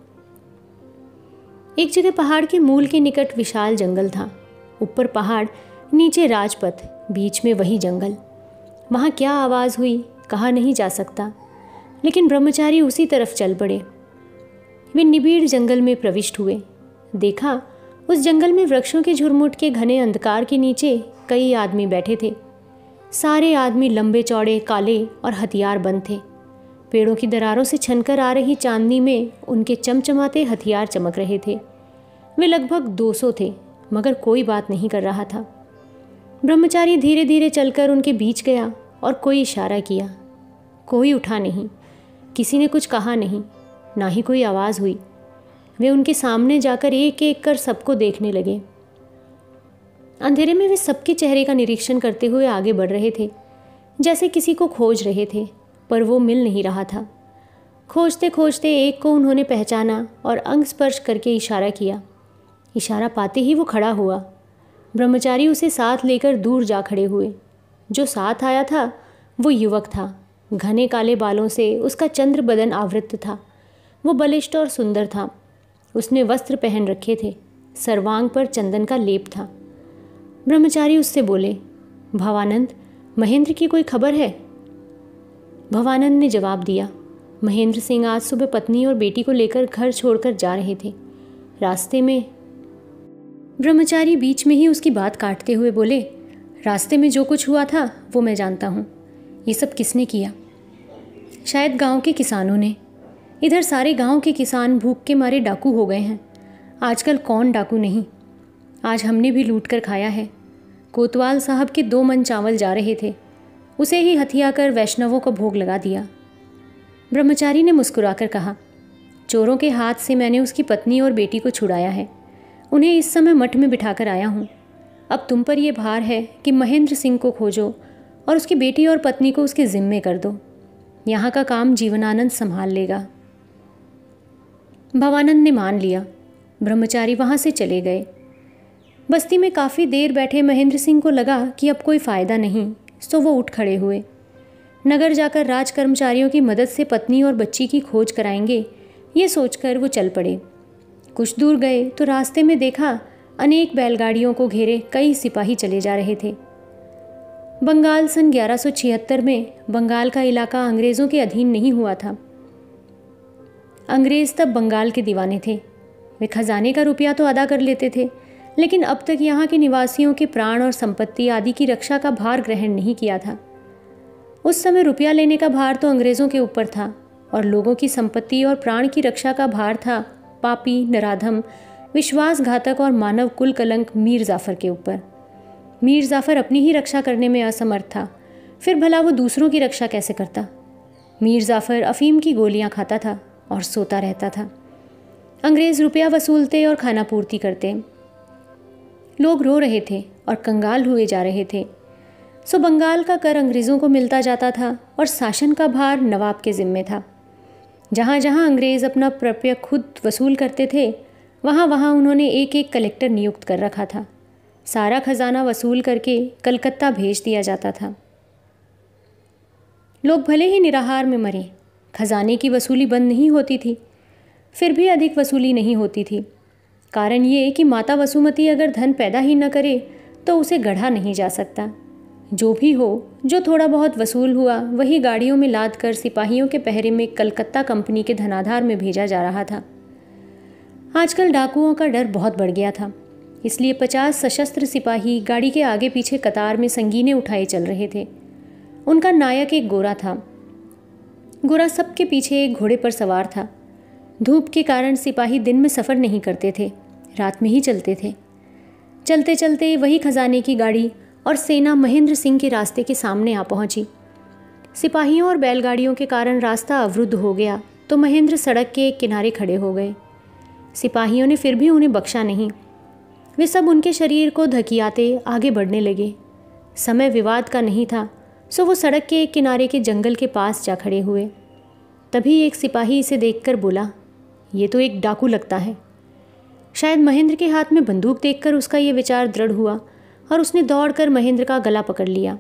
एक जगह पहाड़ के मूल के निकट विशाल जंगल था। ऊपर पहाड़, नीचे राजपथ, बीच में वही जंगल। वहाँ क्या आवाज़ हुई कहा नहीं जा सकता, लेकिन ब्रह्मचारी उसी तरफ चल पड़े। वे निबिड़ जंगल में प्रविष्ट हुए। देखा, उस जंगल में वृक्षों के झुरमुट के घने अंधकार के नीचे कई आदमी बैठे थे। सारे आदमी लंबे चौड़े, काले और हथियार बंद थे। पेड़ों की दरारों से छनकर आ रही चांदनी में उनके चमचमाते हथियार चमक रहे थे। वे लगभग दो सौ थे, मगर कोई बात नहीं कर रहा था। ब्रह्मचारी धीरे धीरे चलकर उनके बीच गया और कोई इशारा किया। कोई उठा नहीं, किसी ने कुछ कहा नहीं, ना ही कोई आवाज़ हुई। वे उनके सामने जाकर एक एक कर सबको देखने लगे। अंधेरे में वे सबके चेहरे का निरीक्षण करते हुए आगे बढ़ रहे थे, जैसे किसी को खोज रहे थे, पर वो मिल नहीं रहा था। खोजते खोजते एक को उन्होंने पहचाना और अंग स्पर्श करके इशारा किया। इशारा पाते ही वो खड़ा हुआ। ब्रह्मचारी उसे साथ लेकर दूर जा खड़े हुए। जो साथ आया था वो युवक था। घने काले बालों से उसका चंद्र बदन आवृत था। वो बलिष्ठ और सुंदर था। उसने वस्त्र पहन रखे थे। सर्वांग पर चंदन का लेप था। ब्रह्मचारी उससे बोले, भवानंद, महेंद्र की कोई खबर है? भवानंद ने जवाब दिया, महेंद्र सिंह आज सुबह पत्नी और बेटी को लेकर घर छोड़कर जा रहे थे। रास्ते में ब्रह्मचारी बीच में ही उसकी बात काटते हुए बोले, रास्ते में जो कुछ हुआ था वो मैं जानता हूँ। ये सब किसने किया? शायद गांव के किसानों ने। इधर सारे गांव के किसान भूख के मारे डाकू हो गए हैं। आजकल कौन डाकू नहीं। आज हमने भी लूट कर खाया है। कोतवाल साहब के दो मन चावल जा रहे थे, उसे ही हथिया कर वैष्णवों को भोग लगा दिया। ब्रह्मचारी ने मुस्कुराकर कहा, चोरों के हाथ से मैंने उसकी पत्नी और बेटी को छुड़ाया है। उन्हें इस समय मठ में बिठाकर आया हूँ। अब तुम पर यह भार है कि महेंद्र सिंह को खोजो और उसकी बेटी और पत्नी को उसके जिम्मे कर दो। यहाँ का काम जीवनानंद संभाल लेगा। भवानंद ने मान लिया। ब्रह्मचारी वहाँ से चले गए। बस्ती में काफ़ी देर बैठे महेंद्र सिंह को लगा कि अब कोई फ़ायदा नहीं, तो वो उठ खड़े हुए। नगर जाकर राज कर्मचारियों की मदद से पत्नी और बच्ची की खोज कराएंगे, ये सोचकर वो चल पड़े। कुछ दूर गए तो रास्ते में देखा अनेक बैलगाड़ियों को घेरे कई सिपाही चले जा रहे थे। बंगाल सन ग्यारह सौ छिहत्तर में बंगाल का इलाका अंग्रेज़ों के अधीन नहीं हुआ था। अंग्रेज़ तब बंगाल के दीवाने थे। वे खजाने का रुपया तो अदा कर लेते थे, लेकिन अब तक यहाँ के निवासियों के प्राण और संपत्ति आदि की रक्षा का भार ग्रहण नहीं किया था। उस समय रुपया लेने का भार तो अंग्रेज़ों के ऊपर था और लोगों की संपत्ति और प्राण की रक्षा का भार था पापी, नराधम, विश्वासघातक और मानव कुल कलंक मीर जाफ़र के ऊपर। मीर जाफ़र अपनी ही रक्षा करने में असमर्थ था, फिर भला वो दूसरों की रक्षा कैसे करता? मीर जाफ़र अफ़ीम की गोलियां खाता था और सोता रहता था। अंग्रेज़ रुपया वसूलते और खाना पूर्ति करते। लोग रो रहे थे और कंगाल हुए जा रहे थे। सो बंगाल का कर अंग्रेज़ों को मिलता जाता था और शासन का भार नवाब के ज़िम्मे था। जहाँ जहाँ अंग्रेज़ अपना प्राप्य खुद वसूल करते थे, वहाँ वहाँ उन्होंने एक एक कलेक्टर नियुक्त कर रखा था। सारा खजाना वसूल करके कलकत्ता भेज दिया जाता था। लोग भले ही निराहार में मरे, खजाने की वसूली बंद नहीं होती थी, फिर भी अधिक वसूली नहीं होती थी। कारण ये कि माता वसुमती अगर धन पैदा ही न करे तो उसे गढ़ा नहीं जा सकता। जो भी हो, जो थोड़ा बहुत वसूल हुआ वही गाड़ियों में लाद कर सिपाहियों के पहरे में कलकत्ता कंपनी के धनाधार में भेजा जा रहा था। आजकल डाकुओं का डर बहुत बढ़ गया था, इसलिए पचास सशस्त्र सिपाही गाड़ी के आगे पीछे कतार में संगीनें उठाए चल रहे थे। उनका नायक एक गोरा था। गोरा सबके पीछे एक घोड़े पर सवार था। धूप के कारण सिपाही दिन में सफ़र नहीं करते थे, रात में ही चलते थे। चलते चलते वही खजाने की गाड़ी और सेना महेंद्र सिंह के रास्ते के सामने आ पहुंची। सिपाहियों और बैलगाड़ियों के कारण रास्ता अवरुद्ध हो गया तो महेंद्र सड़क के एक किनारे खड़े हो गए। सिपाहियों ने फिर भी उन्हें बख्शा नहीं। वे सब उनके शरीर को धकियाते आगे बढ़ने लगे। समय विवाद का नहीं था, सो वो सड़क के एक किनारे के जंगल के पास जा खड़े हुए। तभी एक सिपाही इसे देखकर बोला, ये तो एक डाकू लगता है। शायद महेंद्र के हाथ में बंदूक देखकर उसका ये विचार दृढ़ हुआ और उसने दौड़कर महेंद्र का गला पकड़ लिया।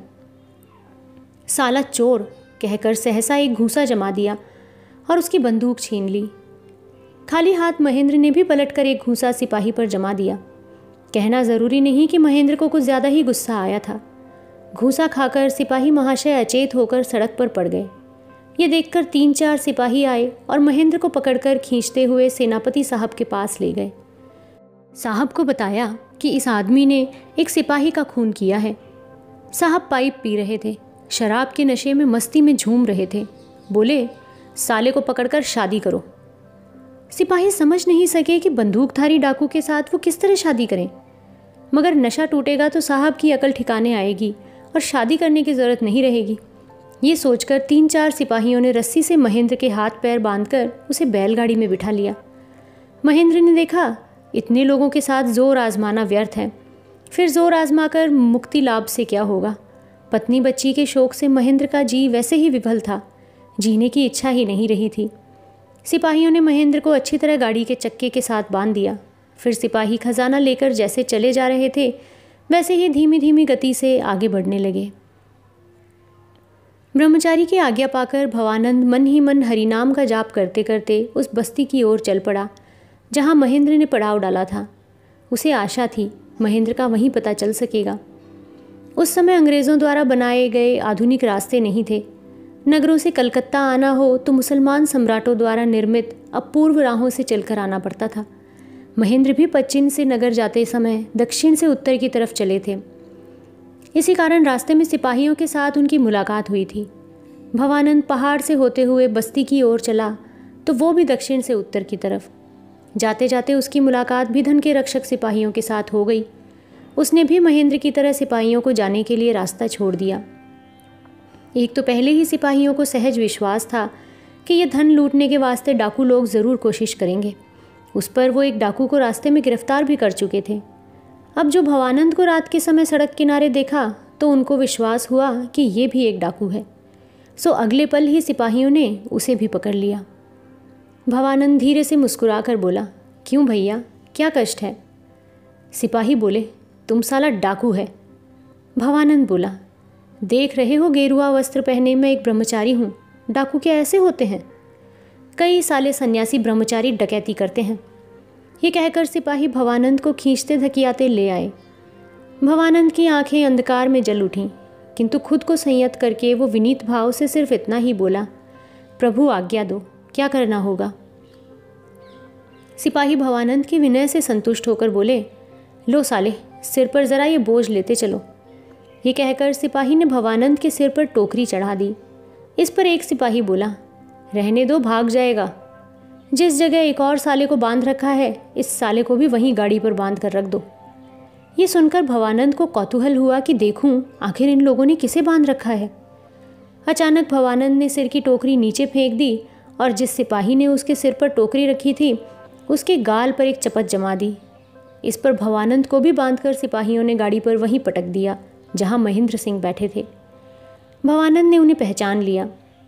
साला चोर कहकर सहसा एक घूंसा जमा दिया और उसकी बंदूक छीन ली। खाली हाथ महेंद्र ने भी पलटकर एक घूंसा सिपाही पर जमा दिया। कहना ज़रूरी नहीं कि महेंद्र को कुछ ज़्यादा ही गुस्सा आया था। घूंसा खाकर सिपाही महाशय अचेत होकर सड़क पर पड़ गए। ये देखकर तीन चार सिपाही आए और महेंद्र को पकड़कर खींचते हुए सेनापति साहब के पास ले गए। साहब को बताया कि इस आदमी ने एक सिपाही का खून किया है। साहब पाइप पी रहे थे, शराब के नशे में मस्ती में झूम रहे थे। बोले, साले को पकड़कर शादी करो। सिपाही समझ नहीं सके कि बंदूकधारी डाकू के साथ वो किस तरह शादी करें, मगर नशा टूटेगा तो साहब की अकल ठिकाने आएगी और शादी करने की ज़रूरत नहीं रहेगी। ये सोचकर तीन चार सिपाहियों ने रस्सी से महेंद्र के हाथ पैर बांधकर उसे बैलगाड़ी में बिठा लिया। महेंद्र ने देखा इतने लोगों के साथ जोर आजमाना व्यर्थ है, फिर जोर आजमाकर मुक्ति लाभ से क्या होगा। पत्नी बच्ची के शोक से महेंद्र का जी वैसे ही विफल था, जीने की इच्छा ही नहीं रही थी। सिपाहियों ने महेंद्र को अच्छी तरह गाड़ी के चक्के के साथ बांध दिया। फिर सिपाही खजाना लेकर जैसे चले जा रहे थे वैसे ही धीमी धीमी गति से आगे बढ़ने लगे। ब्रह्मचारी की आज्ञा पाकर भवानंद मन ही मन हरिनाम का जाप करते करते उस बस्ती की ओर चल पड़ा जहाँ महेंद्र ने पड़ाव डाला था। उसे आशा थी महेंद्र का वहीं पता चल सकेगा। उस समय अंग्रेज़ों द्वारा बनाए गए आधुनिक रास्ते नहीं थे। नगरों से कलकत्ता आना हो तो मुसलमान सम्राटों द्वारा निर्मित अपूर्व राहों से चलकर आना पड़ता था। महेंद्र भी पश्चिम से नगर जाते समय दक्षिण से उत्तर की तरफ चले थे। इसी कारण रास्ते में सिपाहियों के साथ उनकी मुलाकात हुई थी। भवानंद पहाड़ से होते हुए बस्ती की ओर चला तो वो भी दक्षिण से उत्तर की तरफ। जाते जाते उसकी मुलाकात भी धन के रक्षक सिपाहियों के साथ हो गई। उसने भी महेंद्र की तरह सिपाहियों को जाने के लिए रास्ता छोड़ दिया। एक तो पहले ही सिपाहियों को सहज विश्वास था कि ये धन लूटने के वास्ते डाकू लोग ज़रूर कोशिश करेंगे। उस पर वो एक डाकू को रास्ते में गिरफ्तार भी कर चुके थे। अब जो भवानंद को रात के समय सड़क किनारे देखा तो उनको विश्वास हुआ कि ये भी एक डाकू है। सो अगले पल ही सिपाहियों ने उसे भी पकड़ लिया। भवानंद धीरे से मुस्कुरा कर बोला, क्यों भैया, क्या कष्ट है? सिपाही बोले, तुम साला डाकू है। भवानंद बोला, देख रहे हो गेरुआ वस्त्र पहने मैं एक ब्रह्मचारी हूँ, डाकू क्या ऐसे होते हैं? कई साले सन्यासी ब्रह्मचारी डकैती करते हैं। ये कहकर सिपाही भवानंद को खींचते धकियाते ले आए। भवानंद की आंखें अंधकार में जल उठीं, किंतु खुद को संयत करके वो विनीत भाव से सिर्फ इतना ही बोला, प्रभु आज्ञा दो, क्या करना होगा? सिपाही भवानंद के विनय से संतुष्ट होकर बोले, लो साले, सिर पर ज़रा ये बोझ लेते चलो। ये कहकर सिपाही ने भवानंद के सिर पर टोकरी चढ़ा दी। इस पर एक सिपाही बोला, रहने दो, भाग जाएगा। जिस जगह एक और साले को बांध रखा है, इस साले को भी वहीं गाड़ी पर बांध कर रख दो। ये सुनकर भवानंद को कौतूहल हुआ कि देखूं आखिर इन लोगों ने किसे बांध रखा है। अचानक भवानंद ने सिर की टोकरी नीचे फेंक दी और जिस सिपाही ने उसके सिर पर टोकरी रखी थी उसके गाल पर एक चपत जमा दी। इस पर भवानंद को भी बांधकर सिपाहियों ने गाड़ी पर वहीं पटक दिया जहाँ महेंद्र सिंह बैठे थे। भवानंद ने उन्हें पहचान लिया।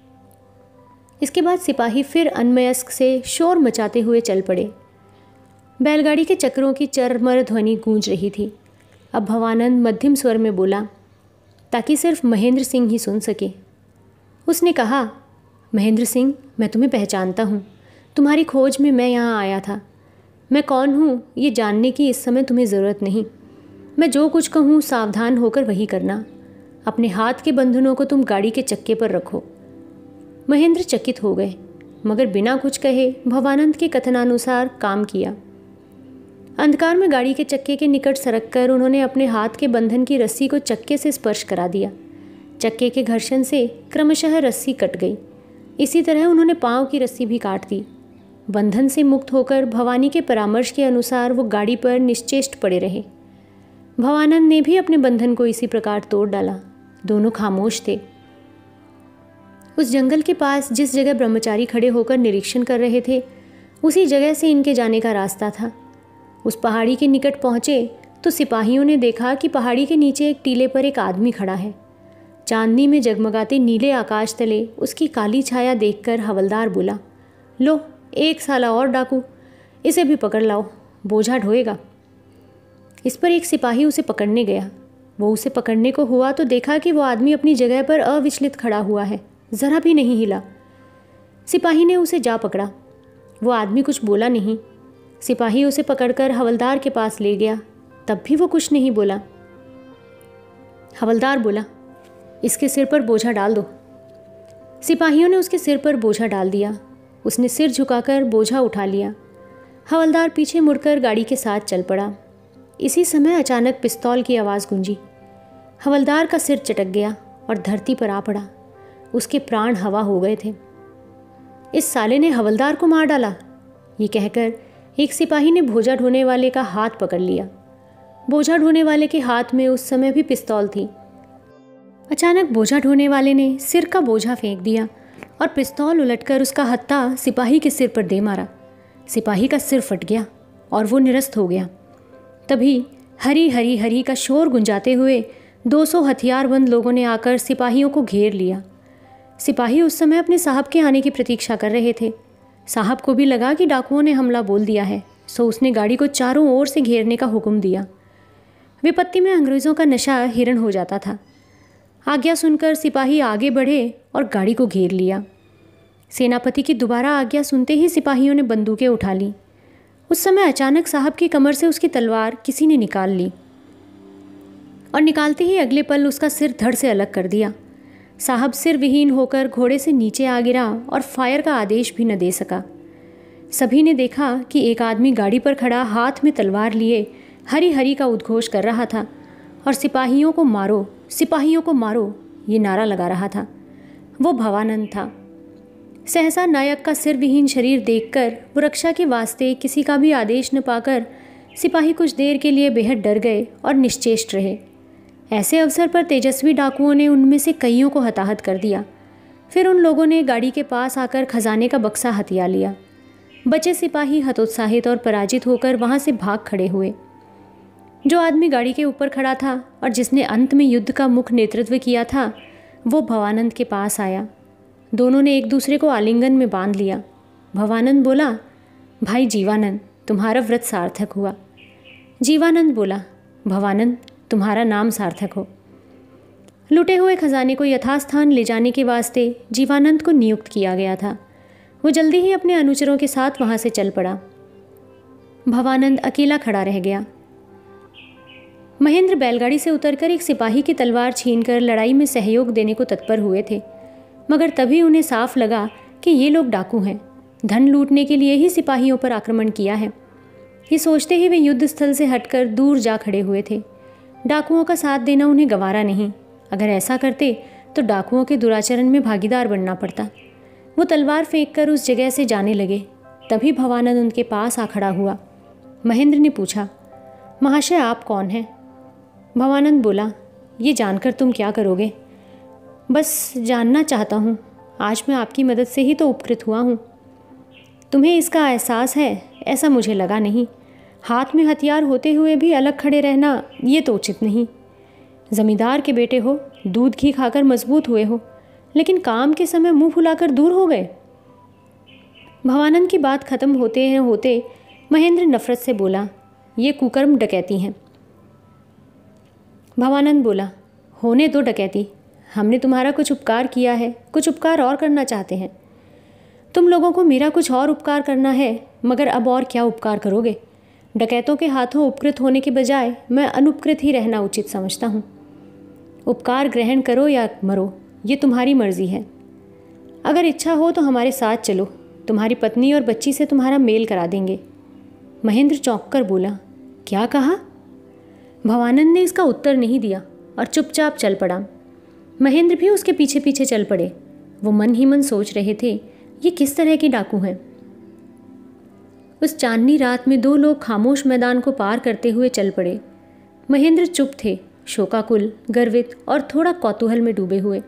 इसके बाद सिपाही फिर अनमयस्क से शोर मचाते हुए चल पड़े। बैलगाड़ी के चक्रों की चरमर ध्वनि गूंज रही थी। अब भवानंद मध्यम स्वर में बोला, ताकि सिर्फ महेंद्र सिंह ही सुन सके। उसने कहा, महेंद्र सिंह, मैं तुम्हें पहचानता हूँ। तुम्हारी खोज में मैं यहाँ आया था। मैं कौन हूँ ये जानने की इस समय तुम्हें ज़रूरत नहीं। मैं जो कुछ कहूँ सावधान होकर वही करना। अपने हाथ के बंधनों को तुम गाड़ी के चक्के पर रखो। महेंद्र चकित हो गए, मगर बिना कुछ कहे भवानंद के कथनानुसार काम किया। अंधकार में गाड़ी के चक्के के निकट सरक कर उन्होंने अपने हाथ के बंधन की रस्सी को चक्के से स्पर्श करा दिया। चक्के के घर्षण से क्रमशः रस्सी कट गई। इसी तरह उन्होंने पाँव की रस्सी भी काट दी। बंधन से मुक्त होकर भवानी के परामर्श के अनुसार वो गाड़ी पर निश्चेष्ट पड़े रहे। भवानंद ने भी अपने बंधन को इसी प्रकार तोड़ डाला। दोनों खामोश थे। उस जंगल के पास जिस जगह ब्रह्मचारी खड़े होकर निरीक्षण कर रहे थे, उसी जगह से इनके जाने का रास्ता था। उस पहाड़ी के निकट पहुँचे तो सिपाहियों ने देखा कि पहाड़ी के नीचे एक टीले पर एक आदमी खड़ा है। चांदनी में जगमगाते नीले आकाश तले उसकी काली छाया देखकर हवलदार बोला, लो, एक साला और डाकू, इसे भी पकड़ लाओ, बोझा ढोएगा। इस पर एक सिपाही उसे पकड़ने गया। वो उसे पकड़ने को हुआ तो देखा कि वो आदमी अपनी जगह पर अविचलित खड़ा हुआ है, ज़रा भी नहीं हिला। सिपाही ने उसे जा पकड़ा। वो आदमी कुछ बोला नहीं। सिपाही उसे पकड़कर हवलदार के पास ले गया, तब भी वो कुछ नहीं बोला। हवलदार बोला, इसके सिर पर बोझा डाल दो। सिपाहियों ने उसके सिर पर बोझा डाल दिया। उसने सिर झुकाकर बोझा उठा लिया। हवलदार पीछे मुड़कर गाड़ी के साथ चल पड़ा। इसी समय अचानक पिस्तौल की आवाज़ गूंजी। हवलदार का सिर चटक गया और धरती पर आ पड़ा। उसके प्राण हवा हो गए थे। इस साले ने हवलदार को मार डाला, ये कहकर एक सिपाही ने बोझा ढोने वाले का हाथ पकड़ लिया। बोझा ढोने वाले के हाथ में उस समय भी पिस्तौल थी। अचानक बोझा ढोने वाले ने सिर का बोझा फेंक दिया और पिस्तौल उलटकर उसका हत्था सिपाही के सिर पर दे मारा। सिपाही का सिर फट गया और वो निरस्त हो गया। तभी हरी हरी हरी का शोर गुंजाते हुए दो सौ हथियारबंद लोगों ने आकर सिपाहियों को घेर लिया। सिपाही उस समय अपने साहब के आने की प्रतीक्षा कर रहे थे। साहब को भी लगा कि डाकुओं ने हमला बोल दिया है, सो उसने गाड़ी को चारों ओर से घेरने का हुक्म दिया। विपत्ति में अंग्रेज़ों का नशा हिरण हो जाता था। आज्ञा सुनकर सिपाही आगे बढ़े और गाड़ी को घेर लिया। सेनापति की दोबारा आज्ञा सुनते ही सिपाहियों ने बंदूकें उठा ली। उस समय अचानक साहब की कमर से उसकी तलवार किसी ने निकाल ली और निकालते ही अगले पल उसका सिर धड़ से अलग कर दिया। साहब सिर विहीन होकर घोड़े से नीचे आ गिरा और फायर का आदेश भी न दे सका। सभी ने देखा कि एक आदमी गाड़ी पर खड़ा हाथ में तलवार लिए हरी हरी का उद्घोष कर रहा था और सिपाहियों को मारो, सिपाहियों को मारो, ये नारा लगा रहा था। वो भवानंद था। सहसा नायक का सिर विहीन शरीर देखकर वो रक्षा के वास्ते किसी का भी आदेश न पाकर सिपाही कुछ देर के लिए बेहद डर गए और निश्चेष्ट रहे। ऐसे अवसर पर तेजस्वी डाकुओं ने उनमें से कईयों को हताहत कर दिया। फिर उन लोगों ने गाड़ी के पास आकर खजाने का बक्सा हथिया लिया। बचे सिपाही हतोत्साहित और पराजित होकर वहाँ से भाग खड़े हुए। जो आदमी गाड़ी के ऊपर खड़ा था और जिसने अंत में युद्ध का मुख्य नेतृत्व किया था, वो भवानंद के पास आया। दोनों ने एक दूसरे को आलिंगन में बांध लिया। भवानंद बोला, भाई जीवानंद, तुम्हारा व्रत सार्थक हुआ। जीवानंद बोला, भवानंद, तुम्हारा नाम सार्थक हो। लुटे हुए खजाने को यथास्थान ले जाने के वास्ते जीवानंद को नियुक्त किया गया था। वो जल्दी ही अपने अनुचरों के साथ वहाँ से चल पड़ा। भवानंद अकेला खड़ा रह गया। महेंद्र बैलगाड़ी से उतरकर एक सिपाही की तलवार छीनकर लड़ाई में सहयोग देने को तत्पर हुए थे, मगर तभी उन्हें साफ लगा कि ये लोग डाकू हैं, धन लूटने के लिए ही सिपाहियों पर आक्रमण किया है। ये सोचते ही वे युद्ध स्थल से हटकर दूर जा खड़े हुए थे। डाकुओं का साथ देना उन्हें गंवारा नहीं। अगर ऐसा करते तो डाकुओं के दुराचरण में भागीदार बनना पड़ता। वो तलवार फेंककर उस जगह से जाने लगे। तभी भवानंद उनके पास आ खड़ा हुआ। महेंद्र ने पूछा, महाशय आप कौन हैं? भवानंद बोला, ये जानकर तुम क्या करोगे? बस जानना चाहता हूँ। आज मैं आपकी मदद से ही तो उपकृत हुआ हूँ। तुम्हें इसका एहसास है ऐसा मुझे लगा नहीं। हाथ में हथियार होते हुए भी अलग खड़े रहना ये तो उचित नहीं। जमींदार के बेटे हो, दूध घी खाकर मजबूत हुए हो, लेकिन काम के समय मुंह फुलाकर दूर हो गए। भवानंद की बात खत्म होते हैं होते महेंद्र नफरत से बोला, ये कुकर्म डकैती हैं। भवानंद बोला, होने दो डकैती, हमने तुम्हारा कुछ उपकार किया है, कुछ उपकार और करना चाहते हैं। तुम लोगों को मेरा कुछ और उपकार करना है, मगर अब और क्या उपकार करोगे? डकैतों के हाथों उपकृत होने के बजाय मैं अनुपकृत ही रहना उचित समझता हूँ। उपकार ग्रहण करो या मरो, ये तुम्हारी मर्जी है। अगर इच्छा हो तो हमारे साथ चलो, तुम्हारी पत्नी और बच्ची से तुम्हारा मेल करा देंगे। महेंद्र चौंक कर बोला, क्या कहा? भवानंद ने इसका उत्तर नहीं दिया और चुपचाप चल पड़ा। महेंद्र भी उसके पीछे पीछे चल पड़े। वो मन ही मन सोच रहे थे, ये किस तरह के डाकू हैं। उस चांदनी रात में दो लोग खामोश मैदान को पार करते हुए चल पड़े। महेंद्र चुप थे, शोकाकुल, गर्वित और थोड़ा कौतूहल में डूबे हुए।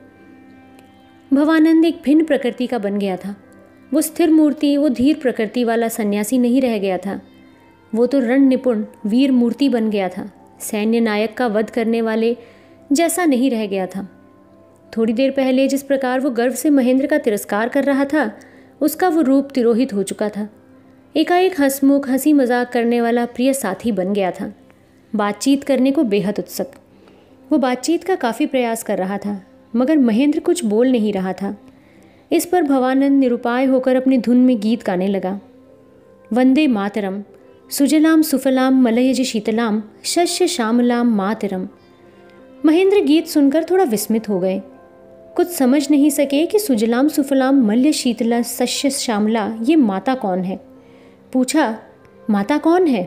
भवानंद एक भिन्न प्रकृति का बन गया था। वो स्थिर मूर्ति, वो धीर प्रकृति वाला सन्यासी नहीं रह गया था। वो तो रण निपुण वीर मूर्ति बन गया था, सैन्य नायक का वध करने वाले जैसा नहीं रह गया था। थोड़ी देर पहले जिस प्रकार वो गर्व से महेंद्र का तिरस्कार कर रहा था, उसका वो रूप तिरोहित हो चुका था। एकाएक हंसमुख, हंसी मजाक करने वाला प्रिय साथी बन गया था, बातचीत करने को बेहद उत्सुक। वो बातचीत का काफ़ी प्रयास कर रहा था, मगर महेंद्र कुछ बोल नहीं रहा था। इस पर भवानंद निरुपाय होकर अपनी धुन में गीत गाने लगा। वंदे मातरम, सुजलाम सुफलाम मलयज शीतलाम, शस्य श्यामलाम मातरम। महेंद्र गीत सुनकर थोड़ा विस्मित हो गए। कुछ समझ नहीं सके कि सुजलाम सुफलाम मल्य शीतला शस्य श्यामला ये माता कौन है। पूछा, माता कौन है?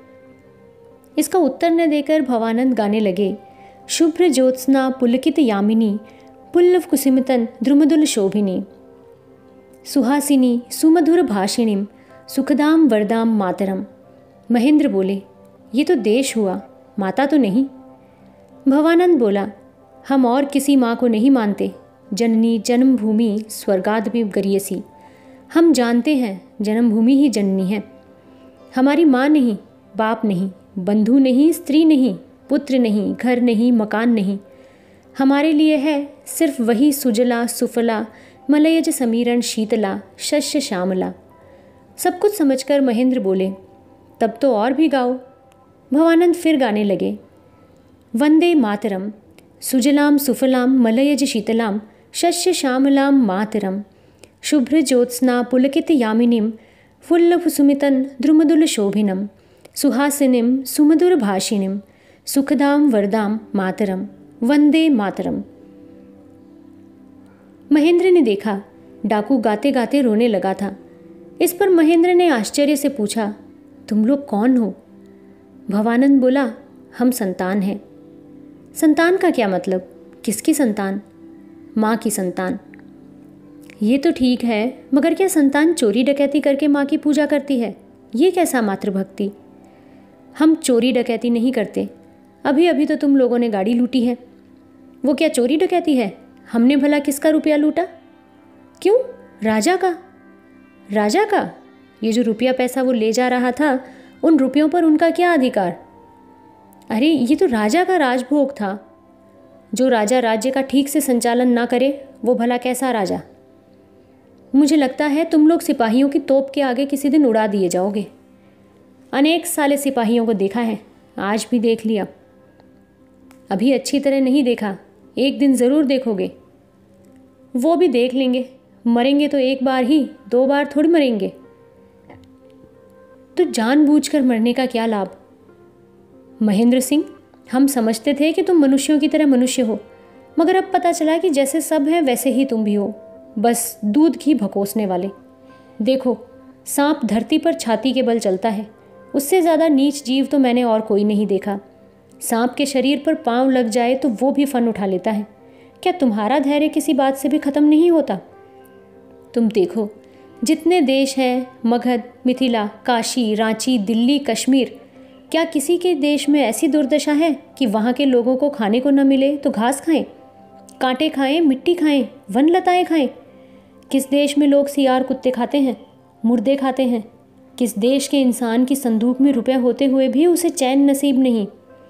इसका उत्तर न देकर भवानंद गाने लगे। शुभ्र ज्योत्स्ना पुलकित यामिनी, पुल्लव कुसुमितन द्रुमदुल शोभिनी, सुहासिनी सुमधुर भाषिणीम, सुखदाम वरदाम मातरम। महेंद्र बोले, ये तो देश हुआ, माता तो नहीं। भवानंद बोला, हम और किसी माँ को नहीं मानते। जननी जन्मभूमि स्वर्गादपि गरियसी। हम जानते हैं जन्मभूमि ही जननी है। हमारी माँ नहीं, बाप नहीं, बंधु नहीं, स्त्री नहीं, पुत्र नहीं, घर नहीं, मकान नहीं। हमारे लिए है सिर्फ वही सुजला सुफला मलयज समीरण शीतला शस्य श्यामला। सब कुछ समझकर महेंद्र बोले, तब तो और भी गाओ। भवानंद फिर गाने लगे। वंदे मातरम, सुजलाम सुफलाम मलयज शीतलाम, शस्य श्यामलाम मातरम, शुभ्र ज्योत्स्ना पुलकित यामिनीम, फुल्लभ सुमितन द्रुमदुल शोभिनम, सुहासिनीम सुमधुर भाषिणीम, सुखदाम वरदाम मातरम, वंदे मातरम। महेंद्र ने देखा डाकू गाते गाते रोने लगा था। इस पर महेंद्र ने आश्चर्य से पूछा, तुम लोग कौन हो? भवानंद बोला, हम संतान हैं। संतान का क्या मतलब? किसकी संतान? माँ की संतान। ये तो ठीक है, मगर क्या संतान चोरी डकैती करके माँ की पूजा करती है? ये कैसा मातृभक्ति? हम चोरी डकैती नहीं करते। अभी अभी तो तुम लोगों ने गाड़ी लूटी है। वो क्या चोरी डकैती है? हमने भला किसका रुपया लूटा? क्यों? राजा का। राजा का? ये जो रुपया पैसा वो ले जा रहा था, उन रुपयों पर उनका क्या अधिकार? अरे ये तो राजा का राजभोग था। जो राजा राज्य का ठीक से संचालन ना करे, वो भला कैसा राजा? मुझे लगता है तुम लोग सिपाहियों की तोप के आगे किसी दिन उड़ा दिए जाओगे। अनेक साले सिपाहियों को देखा है, आज भी देख लिया। अभी अच्छी तरह नहीं देखा, एक दिन ज़रूर देखोगे। वो भी देख लेंगे। मरेंगे तो एक बार ही, दो बार थोड़ी मरेंगे। तो जानबूझकर मरने का क्या लाभ? महेंद्र सिंह, हम समझते थे कि तुम मनुष्यों की तरह मनुष्य हो, मगर अब पता चला कि जैसे सब हैं वैसे ही तुम भी हो, बस दूध घी भकोसने वाले। देखो, सांप धरती पर छाती के बल चलता है, उससे ज़्यादा नीच जीव तो मैंने और कोई नहीं देखा। सांप के शरीर पर पांव लग जाए तो वो भी फन उठा लेता है। क्या तुम्हारा धैर्य किसी बात से भी ख़त्म नहीं होता? तुम देखो, जितने देश हैं, मगध, मिथिला, काशी, रांची, दिल्ली, कश्मीर, क्या किसी के देश में ऐसी दुर्दशा है कि वहाँ के लोगों को खाने को न मिले तो घास खाएं, कांटे खाएं, मिट्टी खाएं, वन लताएं खाएं? किस देश में लोग सियार कुत्ते खाते हैं, मुर्दे खाते हैं? किस देश के इंसान की संदूक में रुपया होते हुए भी उसे चैन नसीब नहीं?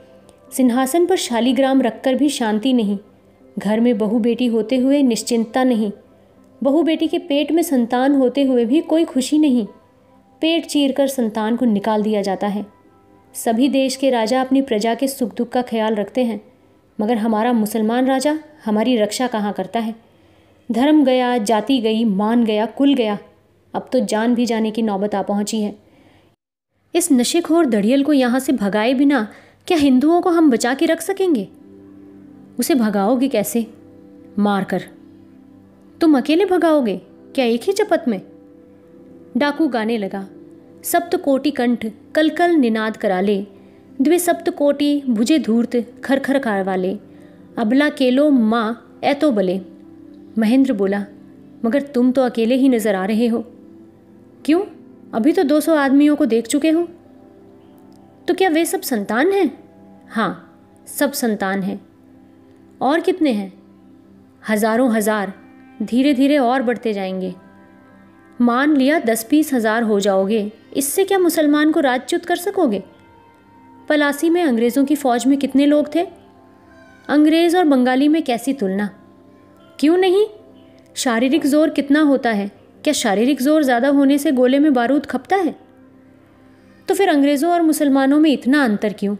सिंहासन पर शालीग्राम रखकर भी शांति नहीं, घर में बहू बेटी होते हुए निश्चिंतता नहीं, बहू बेटी के पेट में संतान होते हुए भी कोई खुशी नहीं, पेट चीरकर संतान को निकाल दिया जाता है। सभी देश के राजा अपनी प्रजा के सुख दुख का ख्याल रखते हैं, मगर हमारा मुसलमान राजा हमारी रक्षा कहाँ करता है। धर्म गया, जाति गई, मान गया, कुल गया, अब तो जान भी जाने की नौबत आ पहुंची है। इस नशेखोर दड़ियल को यहाँ से भगाए बिना क्या हिंदुओं को हम बचा के रख सकेंगे? उसे भगाओगे कैसे? मार कर। तुम अकेले भगाओगे क्या एक ही चपत में? डाकू गाने लगा, सप्त कोटि कंठ कल कल निनाद कराले, द्वे सप्त कोटि भुजे धूर्त खरखर कारवाले, अबला केलो माँ ऐतो बले। महेंद्र बोला, मगर तुम तो अकेले ही नजर आ रहे हो। क्यों? अभी तो दो सौ आदमियों को देख चुके हो। तो क्या वे सब संतान हैं? हाँ, सब संतान हैं। और कितने हैं? हजारों हजार, धीरे धीरे और बढ़ते जाएंगे। मान लिया दस बीस हजार हो जाओगे, इससे क्या मुसलमान को राज्यच्युत कर सकोगे? पलासी में अंग्रेज़ों की फौज में कितने लोग थे? अंग्रेज़ और बंगाली में कैसी तुलना? क्यों नहीं? शारीरिक जोर कितना होता है? क्या शारीरिक जोर ज़्यादा होने से गोले में बारूद खपता है? तो फिर अंग्रेज़ों और मुसलमानों में इतना अंतर क्यों?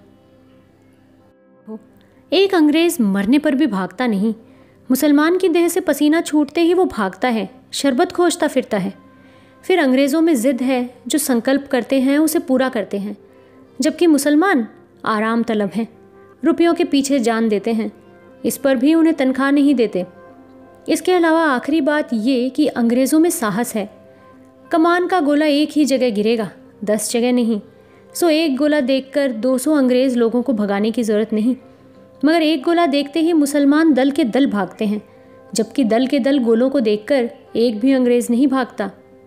एक अंग्रेज़ मरने पर भी भागता नहीं, मुसलमान की देह से पसीना छूटते ही वो भागता है, शरबत खोजता फिरता है। फिर अंग्रेज़ों में ज़िद है, जो संकल्प करते हैं उसे पूरा करते हैं, जबकि मुसलमान आराम तलब हैं, रुपयों के पीछे जान देते हैं, इस पर भी उन्हें तनख्वाह नहीं देते। इसके अलावा आखिरी बात ये कि अंग्रेज़ों में साहस है। कमान का गोला एक ही जगह गिरेगा, दस जगह नहीं। सो एक गोला देखकर दो सौ अंग्रेज़ लोगों को भगाने की ज़रूरत नहीं, मगर एक गोला देखते ही मुसलमान दल के दल भागते हैं, जबकि दल के दल गोलों को देखकर एक भी अंग्रेज़ नहीं भागता।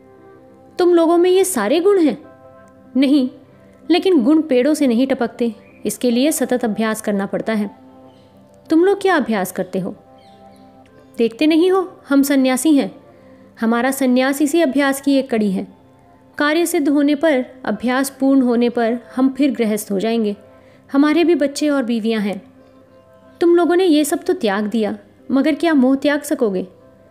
तुम लोगों में ये सारे गुण हैं? नहीं, लेकिन गुण पेड़ों से नहीं टपकते, इसके लिए सतत अभ्यास करना पड़ता है। तुम लोग क्या अभ्यास करते हो? देखते नहीं हो हम सन्यासी हैं। हमारा सन्यास इसी अभ्यास की एक कड़ी है। कार्य सिद्ध होने पर, अभ्यास पूर्ण होने पर हम फिर गृहस्थ हो जाएंगे। हमारे भी बच्चे और बीवियां हैं। तुम लोगों ने ये सब तो त्याग दिया, मगर क्या मोह त्याग सकोगे?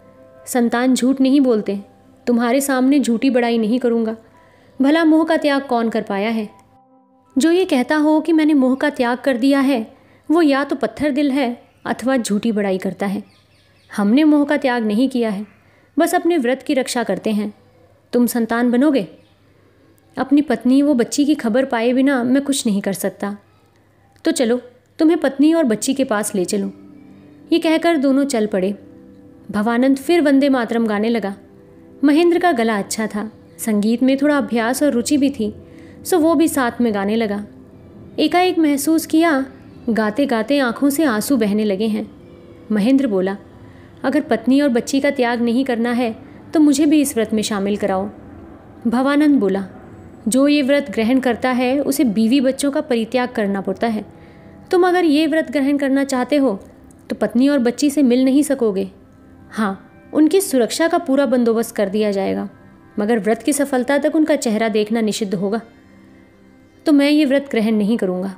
संतान झूठ नहीं बोलते, तुम्हारे सामने झूठी बड़ाई नहीं करूँगा। भला मोह का त्याग कौन कर पाया है? जो ये कहता हो कि मैंने मोह का त्याग कर दिया है, वो या तो पत्थर दिल है अथवा झूठी बड़ाई करता है। हमने मोह का त्याग नहीं किया है, बस अपने व्रत की रक्षा करते हैं। तुम संतान बनोगे? अपनी पत्नी वो बच्ची की खबर पाए बिना मैं कुछ नहीं कर सकता। तो चलो, तुम्हें पत्नी और बच्ची के पास ले चलूं। ये कहकर दोनों चल पड़े। भवानंद फिर वंदे मातरम गाने लगा। महेंद्र का गला अच्छा था, संगीत में थोड़ा अभ्यास और रुचि भी थी, सो वो भी साथ में गाने लगा। एकाएक महसूस किया गाते गाते आंखों से आंसू बहने लगे हैं। महेंद्र बोला, अगर पत्नी और बच्ची का त्याग नहीं करना है तो मुझे भी इस व्रत में शामिल कराओ। भवानंद बोला, जो ये व्रत ग्रहण करता है उसे बीवी बच्चों का परित्याग करना पड़ता है। तुम अगर ये व्रत ग्रहण करना चाहते हो तो पत्नी और बच्ची से मिल नहीं सकोगे। हाँ, उनकी सुरक्षा का पूरा बंदोबस्त कर दिया जाएगा, मगर व्रत की सफलता तक उनका चेहरा देखना निषिद्ध होगा। तो मैं ये व्रत ग्रहण नहीं करूँगा।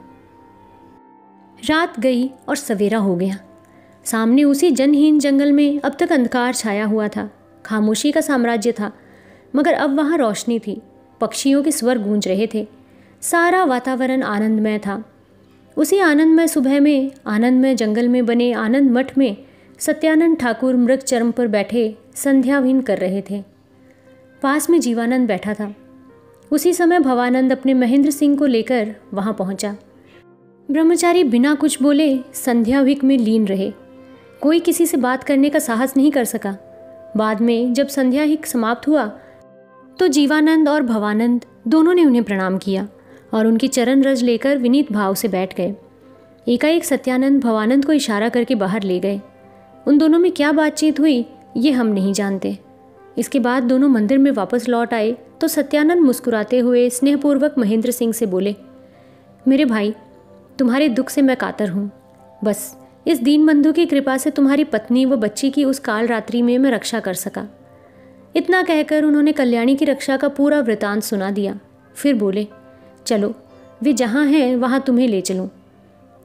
रात गई और सवेरा हो गया। सामने उसी जनहीन जंगल में अब तक अंधकार छाया हुआ था, खामोशी का साम्राज्य था, मगर अब वहाँ रोशनी थी, पक्षियों के स्वर गूंज रहे थे, सारा वातावरण आनंदमय था। उसी आनंदमय सुबह में, आनंदमय जंगल में बने आनंद मठ में सत्यानंद ठाकुर मृग चरम पर बैठे संध्यावीन कर रहे थे। पास में जीवानंद बैठा था। उसी समय भवानंद अपने महेंद्र सिंह को लेकर वहाँ पहुँचा। ब्रह्मचारी बिना कुछ बोले संध्याविक में लीन रहे। कोई किसी से बात करने का साहस नहीं कर सका। बाद में जब संध्याहिक समाप्त हुआ तो जीवानंद और भवानंद दोनों ने उन्हें प्रणाम किया और उनकी चरण रज लेकर विनीत भाव से बैठ गए। एकाएक सत्यानंद भवानंद को इशारा करके बाहर ले गए। उन दोनों में क्या बातचीत हुई ये हम नहीं जानते। इसके बाद दोनों मंदिर में वापस लौट आए तो सत्यानंद मुस्कुराते हुए स्नेहपूर्वक महेंद्र सिंह से बोले, मेरे भाई, तुम्हारे दुख से मैं कातर हूँ। बस इस दीनबंधु की कृपा से तुम्हारी पत्नी व बच्ची की उस काल रात्रि में मैं रक्षा कर सका। इतना कहकर उन्होंने कल्याणी की रक्षा का पूरा वृतांत सुना दिया। फिर बोले, चलो, वे जहाँ हैं वहाँ तुम्हें ले चलूँ।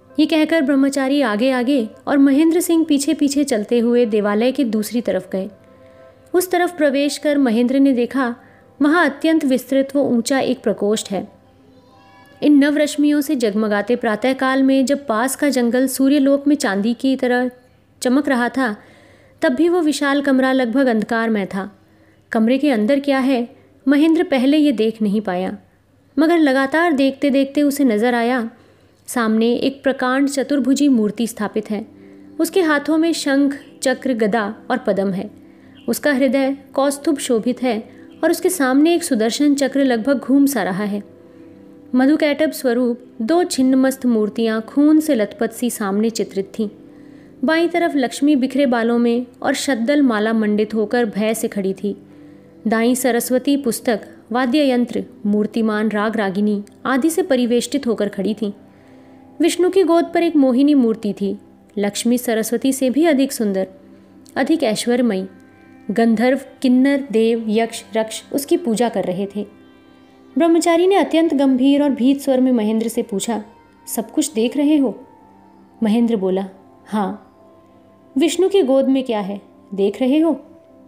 ये कहकर ब्रह्मचारी आगे आगे और महेंद्र सिंह पीछे पीछे चलते हुए देवालय की दूसरी तरफ गए। उस तरफ प्रवेश कर महेंद्र ने देखा वहाँ अत्यंत विस्तृत व ऊंचा एक प्रकोष्ठ है। इन नवरश्मियों से जगमगाते प्रातःकाल में जब पास का जंगल सूर्यलोक में चांदी की तरह चमक रहा था, तब भी वो विशाल कमरा लगभग अंधकारमय था। कमरे के अंदर क्या है महेंद्र पहले ये देख नहीं पाया, मगर लगातार देखते देखते उसे नजर आया सामने एक प्रकांड चतुर्भुजी मूर्ति स्थापित है। उसके हाथों में शंख, चक्र, गदा और पद्म है। उसका हृदय कौस्तुभ शोभित है और उसके सामने एक सुदर्शन चक्र लगभग घूम सा रहा है। मधुकैटभ स्वरूप दो छिन्नमस्त मूर्तियां खून से लथपथ सी सामने चित्रित थीं। बाईं तरफ लक्ष्मी बिखरे बालों में और शद्दल माला मंडित होकर भय से खड़ी थी। दाईं सरस्वती पुस्तक, वाद्य यंत्र, मूर्तिमान राग रागिनी आदि से परिवेष्टित होकर खड़ी थी। विष्णु की गोद पर एक मोहिनी मूर्ति थी, लक्ष्मी सरस्वती से भी अधिक सुंदर, अधिक ऐश्वर्यमयी। गंधर्व, किन्नर, देव, यक्ष, रक्ष उसकी पूजा कर रहे थे। ब्रह्मचारी ने अत्यंत गंभीर और भीत स्वर में महेंद्र से पूछा, सब कुछ देख रहे हो? महेंद्र बोला, हाँ। विष्णु की गोद में क्या है, देख रहे हो?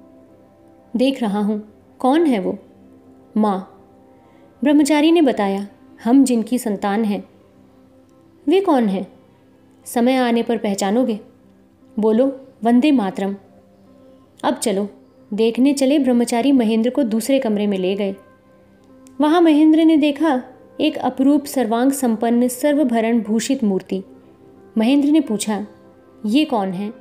देख रहा हूँ। कौन है वो? माँ। ब्रह्मचारी ने बताया, हम जिनकी संतान हैं। वे कौन हैं? समय आने पर पहचानोगे। बोलो, वंदे मातरम। अब चलो। देखने चले ब्रह्मचारी महेंद्र को दूसरे कमरे में ले गए। वहाँ महेंद्र ने देखा एक अपरूप सर्वांग संपन्न सर्वभरण भूषित मूर्ति। महेंद्र ने पूछा, ये कौन है?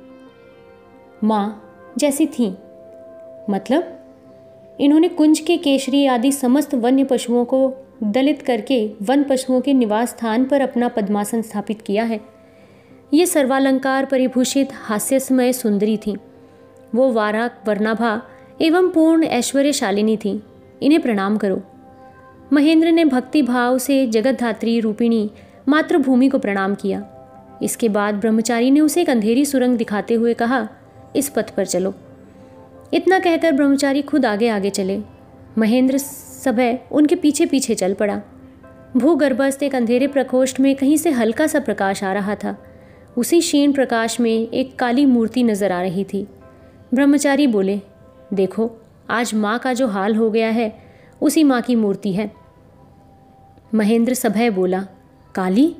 माँ जैसी थी। मतलब? इन्होंने कुंज के केशरी आदि समस्त वन्य पशुओं को दलित करके वन पशुओं के निवास स्थान पर अपना पद्मासन स्थापित किया है। ये सर्वालंकार परिभूषित हास्यमय सुंदरी थी। वो वाराक, वर्णाभा एवं पूर्ण ऐश्वर्यशालिनी थी। इन्हें प्रणाम करो। महेंद्र ने भक्ति भाव से जगतधात्री रूपिणी मातृभूमि को प्रणाम किया। इसके बाद ब्रह्मचारी ने उसे एक अंधेरी सुरंग दिखाते हुए कहा, इस पथ पर चलो। इतना कहकर ब्रह्मचारी खुद आगे आगे चले। महेंद्र सभय उनके पीछे पीछे चल पड़ा। भूगर्भस्थ एक अंधेरे प्रकोष्ठ में कहीं से हल्का सा प्रकाश आ रहा था। उसी क्षीण प्रकाश में एक काली मूर्ति नजर आ रही थी। ब्रह्मचारी बोले, देखो, आज माँ का जो हाल हो गया है उसी माँ की मूर्ति है। महेंद्र सभय बोला, काली?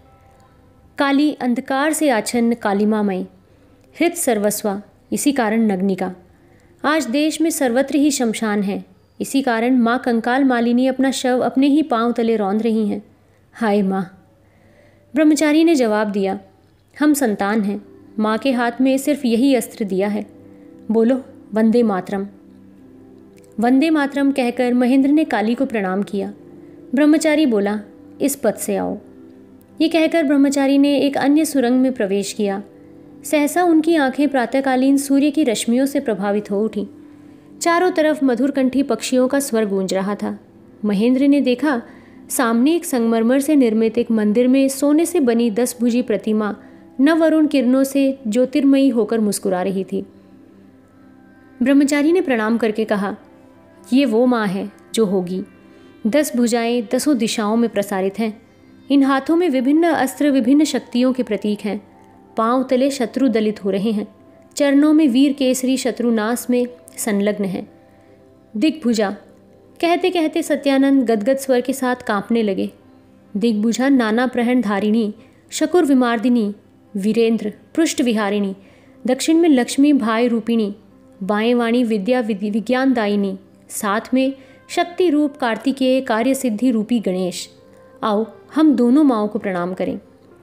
काली अंधकार से आच्छन्न कालिमामय, हृत सर्वस्वा, इसी कारण नग्निका। आज देश में सर्वत्र ही शमशान है। इसी कारण माँ कंकाल मालिनी अपना शव अपने ही पांव तले रौंद रही हैं। हाय माँ। ब्रह्मचारी ने जवाब दिया, हम संतान हैं। माँ के हाथ में सिर्फ यही अस्त्र दिया है। बोलो, वंदे मातरम। वंदे मातरम कहकर महेंद्र ने काली को प्रणाम किया। ब्रह्मचारी बोला, इस पथ से आओ। ये कहकर ब्रह्मचारी ने एक अन्य सुरंग में प्रवेश किया। सहसा उनकी आंखें प्रातःकालीन सूर्य की रश्मियों से प्रभावित हो उठी। चारों तरफ मधुरकंठी पक्षियों का स्वर गूंज रहा था। महेंद्र ने देखा सामने एक संगमरमर से निर्मित एक मंदिर में सोने से बनी दस भुजी प्रतिमा नववरुण किरणों से ज्योतिर्मयी होकर मुस्कुरा रही थी। ब्रह्मचारी ने प्रणाम करके कहा, ये वो माँ है जो होगी। दस भुजाएं दसों दिशाओं में प्रसारित हैं। इन हाथों में विभिन्न अस्त्र विभिन्न शक्तियों के प्रतीक हैं। पांव तले शत्रु दलित हो रहे हैं। चरणों में वीर केसरी शत्रुनाश में संलग्न है। दिग्भुजा, कहते कहते सत्यानंद गदगद स्वर के साथ कांपने लगे। दिग्भुजा नाना प्रहण धारिणी, शकुर विमार्दिनी, वीरेंद्र, पृष्ठ विहारिणी, दक्षिण में लक्ष्मी भाई रूपिणी, बाएं वाणी विद्या विज्ञान दायिनी, साथ में शक्ति रूप कार्तिकेय कार्य सिद्धि रूपी गणेश। आओ हम दोनों माँओं को प्रणाम करें।